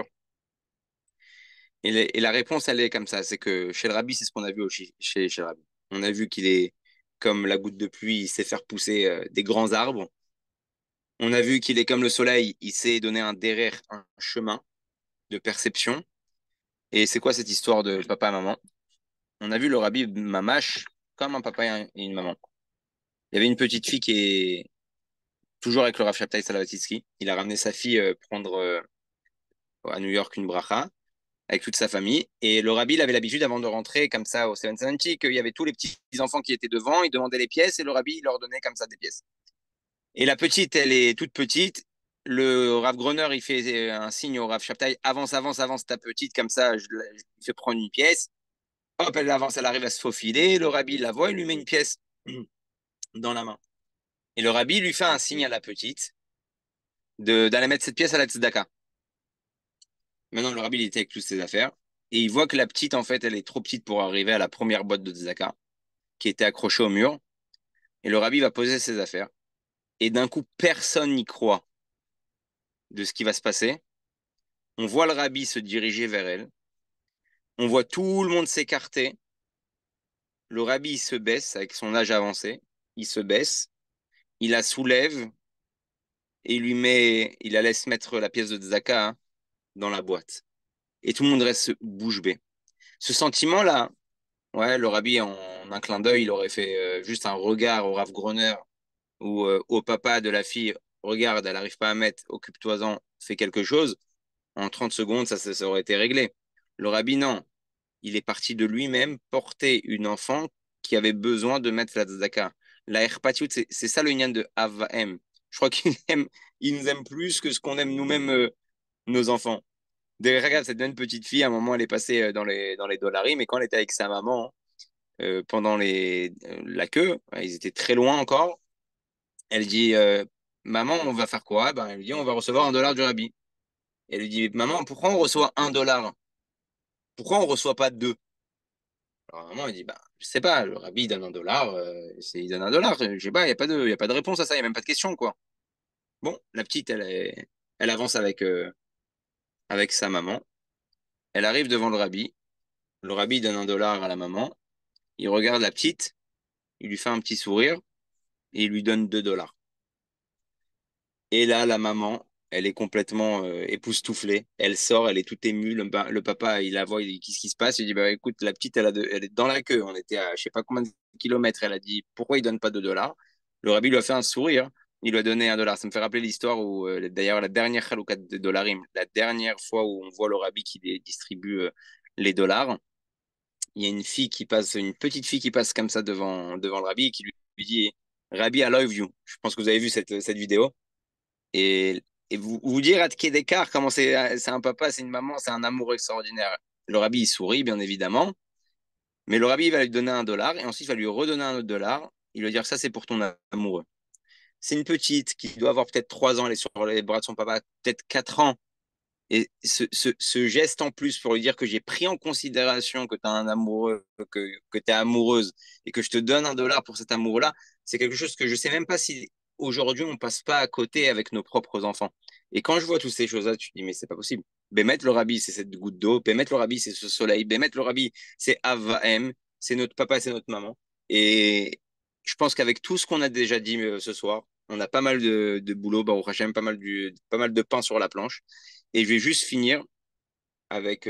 Et la réponse, elle est comme ça. C'est que chez le rabbi, c'est ce qu'on a vu chez le rabbi. On a vu qu'il est comme la goutte de pluie, il sait faire pousser des grands arbres. On a vu qu'il est comme le soleil, il sait donner un derrière, un chemin de perception. Et c'est quoi cette histoire de papa et maman? On a vu le rabbi Mamash comme un papa et une maman. Il y avait une petite fille qui est toujours avec le Rav Shabtai Salavatitzky. Il a ramené sa fille prendre à New York une bracha avec toute sa famille. Et le rabbi, il avait l'habitude, avant de rentrer comme ça au 770, qu'il y avait tous les petits enfants qui étaient devant, il demandait les pièces et le rabbi, il leur donnait comme ça des pièces. Et la petite, elle est toute petite. Le Rav Groner, il fait un signe au Rav Shabtai, avance, avance, avance ta petite, comme ça, je lui fais prendre une pièce. Hop, elle avance, elle arrive à se faufiler. Le rabbi la voit, il lui met une pièce dans la main. Et le rabbi lui fait un signe à la petite d'aller mettre cette pièce à la tzedaka. Maintenant, le rabbi, il était avec toutes ses affaires. Et il voit que la petite, en fait, elle est trop petite pour arriver à la première boîte de tzedaka, qui était accrochée au mur. Et le rabbi va poser ses affaires. Et d'un coup, personne n'y croit de ce qui va se passer. On voit le rabbi se diriger vers elle. On voit tout le monde s'écarter. Le rabbi, il se baisse avec son âge avancé. Il se baisse. Il la soulève et il la laisse mettre la pièce de tzedaka, hein, dans la boîte. Et tout le monde reste bouche bée. Ce sentiment-là, ouais, le rabbi, en un clin d'œil, il aurait fait juste un regard au Rav Groner ou au papa de la fille, regarde, elle n'arrive pas à mettre, occupe-toi-en, fais quelque chose. En 30 secondes, ça aurait été réglé. Le rabbi, non. Il est parti de lui-même porter une enfant qui avait besoin de mettre la tzedaka. La herpatiout, c'est ça le lien de Avahem. Je crois il nous aime plus que ce qu'on aime nous-mêmes, nos enfants. Regarde, cette même petite fille, à un moment, elle est passée dans les dollaries, mais quand elle était avec sa maman, pendant la queue, ils étaient très loin encore, elle dit, maman, on va faire quoi? Ben, elle lui dit, on va recevoir $1 du rabbi. Elle lui dit, maman, pourquoi on reçoit $1? Pourquoi on reçoit pas deux? Alors, maman, elle dit, bah, je sais pas, le rabbi il donne $1, il donne $1. Je sais pas, il y a pas de réponse à ça, il y a même pas de question, quoi. Bon, la petite, elle avance avec sa maman. Elle arrive devant le rabbi. Le rabbi donne $1 à la maman. Il regarde la petite, il lui fait un petit sourire et il lui donne $2. Et là, la maman, elle est complètement époustouflée. Elle sort, elle est toute émue. Le papa, il la voit, il dit, qu'est-ce qui se passe? Il dit, bah écoute, la petite, elle est dans la queue. On était à je sais pas combien de kilomètres. Elle a dit, pourquoi il donne pas $2? Le rabbi lui a fait un sourire. Il lui a donné $1. Ça me fait rappeler l'histoire où, d'ailleurs, la dernière chaloukat de dollarim, la dernière fois où on voit le rabbi qui distribue les dollars, il y a une petite fille qui passe comme ça devant le rabbi et qui lui dit, Rabbi, I love you. Je pense que vous avez vu cette vidéo. Et, et vous dire à quai d'écart comment c'est un papa, c'est une maman, c'est un amour extraordinaire. Le rabbi, il sourit, bien évidemment, mais le rabbi, il va lui donner $1 et ensuite il va lui redonner un autre dollar. Il va dire, ça, c'est pour ton amoureux. C'est une petite qui doit avoir peut-être 3 ans, elle est sur les bras de son papa, peut-être 4 ans. Et ce geste en plus pour lui dire que j'ai pris en considération que tu as un amoureux, que tu es amoureuse et que je te donne $1 pour cet amour-là, c'est quelque chose que je sais même pas si aujourd'hui on passe pas à côté avec nos propres enfants. Et quand je vois toutes ces choses-là, tu te dis, mais c'est pas possible. Bémet le rabbi, c'est cette goutte d'eau. Bémet le rabbi, c'est ce soleil. Bémet le rabbi, c'est Avahem. C'est notre papa, c'est notre maman. Et je pense qu'avec tout ce qu'on a déjà dit ce soir, on a pas mal de boulot, Baruch Hashem, pas mal de pain sur la planche. Et je vais juste finir avec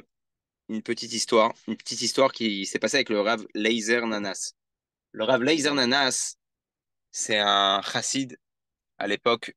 une petite histoire qui s'est passée avec le Rav Leizer Nanas. Le Rav Leizer Nanas, c'est un chassid à l'époque,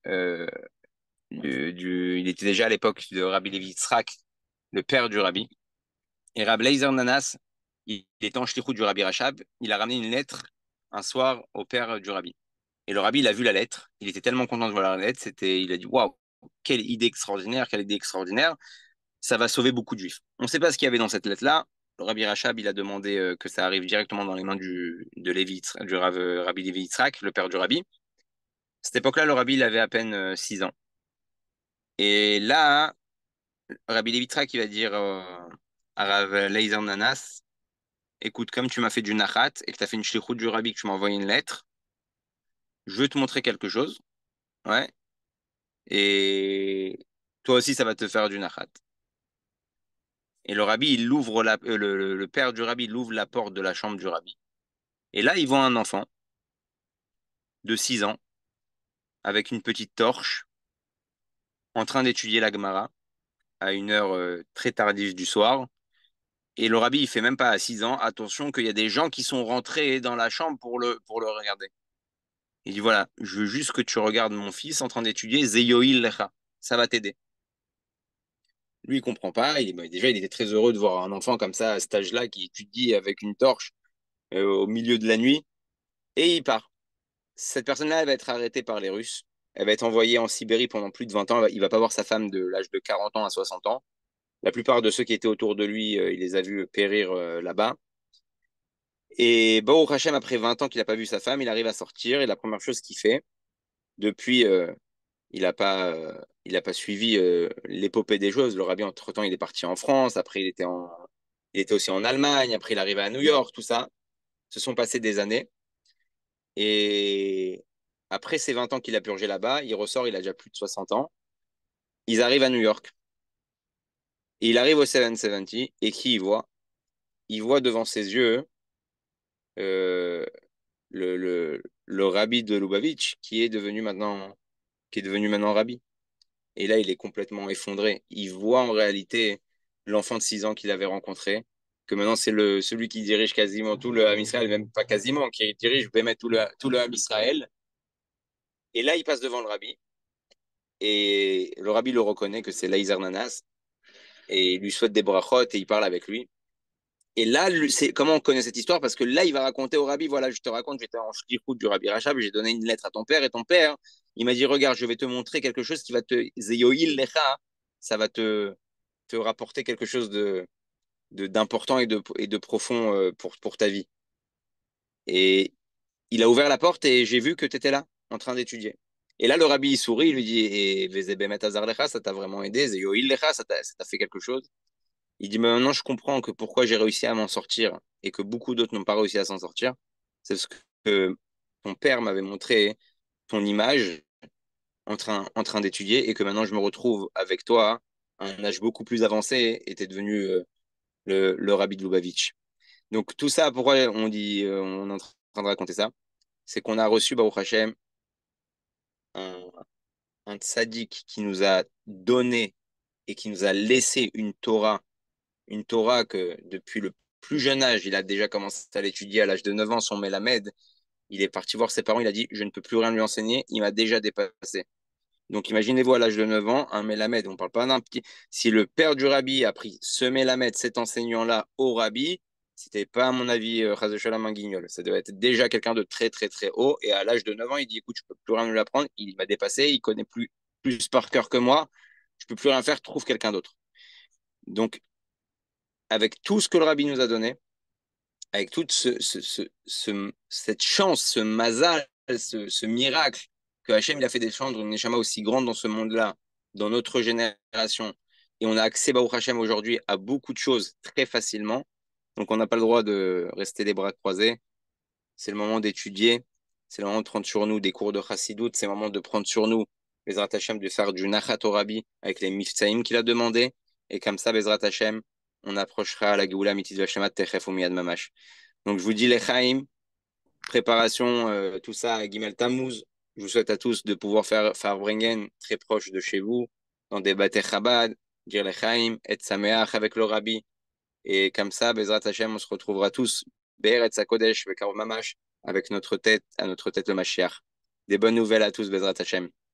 il était déjà à l'époque de Rabbi Levi Yitzhak, le père du Rabbi. Et Rav Leizer Nanas, il était en shlichut du Rabbi Rachab, il a ramené une lettre un soir au père du Rabbi. Et le Rabbi, il a vu la lettre, il était tellement content de voir la lettre, il a dit, waouh, quelle idée extraordinaire. Ça va sauver beaucoup de juifs. On ne sait pas ce qu'il y avait dans cette lettre-là. Le Rabbi Rachab, il a demandé que ça arrive directement dans les mains de Lévi, Rabbi Lévi Yitzhak, le père du Rabbi. À cette époque-là, le Rabbi, il avait à peine 6 ans. Et là, Rabbi Lévi Yitzhak, il va dire à Rav Leizer Nanas, écoute, comme tu m'as fait du nachat et que tu as fait une shlichut du Rabbi, que tu m'as envoyé une lettre, je veux te montrer quelque chose. Ouais. Et toi aussi, ça va te faire du nachat. Et le rabbi, le père du rabbi, il ouvre la porte de la chambre du rabbi. Et là, il voit un enfant de 6 ans avec une petite torche en train d'étudier la Gemara à une heure très tardive du soir. Et le rabbi, il fait même pas à 6 ans, attention qu'il y a des gens qui sont rentrés dans la chambre pour le regarder. Il dit, voilà, je veux juste que tu regardes mon fils en train d'étudier Zeyoil Lecha. Ça va t'aider. Lui, il comprend pas. Déjà, il était très heureux de voir un enfant comme ça, à cet âge-là, qui étudie avec une torche au milieu de la nuit. Et il part. Cette personne-là, elle va être arrêtée par les Russes. Elle va être envoyée en Sibérie pendant plus de 20 ans. Il va pas voir sa femme de l'âge de 40 ans à 60 ans. La plupart de ceux qui étaient autour de lui, il les a vus périr là-bas. Et Baruch Hashem, après 20 ans qu'il n'a pas vu sa femme, il arrive à sortir. Et la première chose qu'il fait, depuis, il n'a pas suivi l'épopée des choses. Le rabbi, entre-temps, il est parti en France. Après, il était aussi en Allemagne. Après, il arrive à New York, tout ça. Se sont passées des années. Et après ces 20 ans qu'il a purgé là-bas, il ressort, il a déjà plus de 60 ans. Ils arrivent à New York. Et il arrive au 770. Et qui il voit? Il voit devant ses yeux euh, le rabbi de Lubavitch qui est devenu maintenant rabbi. Et là, il est complètement effondré. Il voit en réalité l'enfant de 6 ans qu'il avait rencontré, que maintenant c'est celui qui dirige quasiment tout le Ham Israël, même pas quasiment, qui dirige vraiment tout le Ham Israël. Et là, il passe devant le rabbi. Et le rabbi le reconnaît que c'est Laïzer Nanas. Et il lui souhaite des brachot et il parle avec lui. Et là, c'est comment on connaît cette histoire? Parce que là, il va raconter au rabbi, voilà, je te raconte, j'étais en shlichut du rabbi Rachab, j'ai donné une lettre à ton père, et ton père, il m'a dit, regarde, je vais te montrer quelque chose qui va te, zeyoil lecha, ça va te rapporter quelque chose d'important et de profond pour ta vie. Et il a ouvert la porte et j'ai vu que tu étais là, en train d'étudier. Et là, le rabbi, il sourit, il lui dit, et Vezebemet Azar lecha, ça t'a vraiment aidé, zeyoil lecha, ça t'a fait quelque chose. Il dit, mais maintenant, je comprends que pourquoi j'ai réussi à m'en sortir et que beaucoup d'autres n'ont pas réussi à s'en sortir. C'est parce que ton père m'avait montré ton image en train d'étudier et que maintenant, je me retrouve avec toi à un âge beaucoup plus avancé et tu es devenu le rabbi de Lubavitch. Donc, tout ça, pourquoi on dit, on est en train de raconter ça? C'est qu'on a reçu, Baruch Hashem, un, un tzaddik qui nous a donné et qui nous a laissé une Torah que depuis le plus jeune âge, il a déjà commencé à l'étudier à l'âge de 9 ans, son Melamed. Il est parti voir ses parents, il a dit, je ne peux plus rien lui enseigner, il m'a déjà dépassé. Donc imaginez-vous à l'âge de 9 ans, un Melamed, on ne parle pas d'un petit. Si le père du rabbi a pris ce Melamed, cet enseignant-là au rabbi, c'était pas, à mon avis, Chaz de Shalom un guignol. Ça devait être déjà quelqu'un de très, très, très haut. Et à l'âge de 9 ans, il dit, écoute, je ne peux plus rien lui apprendre. Il m'a dépassé, il connaît plus par cœur que moi. Je ne peux plus rien faire, trouve quelqu'un d'autre. Donc, avec tout ce que le rabbi nous a donné, avec toute cette chance, ce mazal, ce miracle que Hachem il a fait descendre une neshama aussi grande dans ce monde-là, dans notre génération, et on a accès, Baruch Hachem, aujourd'hui à beaucoup de choses très facilement. Donc on n'a pas le droit de rester les bras croisés. C'est le moment d'étudier, c'est le moment de prendre sur nous des cours de Chassidout, c'est le moment de prendre sur nous, Bezrat Hachem, de faire du Nachat au Rabbi avec les Mifsaïm qu'il a demandé. Et comme ça, Bezrat Hachem, on approchera à la Geoula Mitzvah Hashemat Techef ou Miyad Mamash. Donc je vous dis les Chaim, préparation, tout ça à Gimel Tammuz. Je vous souhaite à tous de pouvoir faire Farbringen très proche de chez vous, dans des Bate Chabad, dire les Chaim, et Sameach avec le Rabbi. Et comme ça, Bezrat Hashem, on se retrouvera tous, Be'eretz HaKodesh, Bekarov Mamash, avec notre tête, à notre tête le Mashiach. Des bonnes nouvelles à tous, Bezrat Hashem.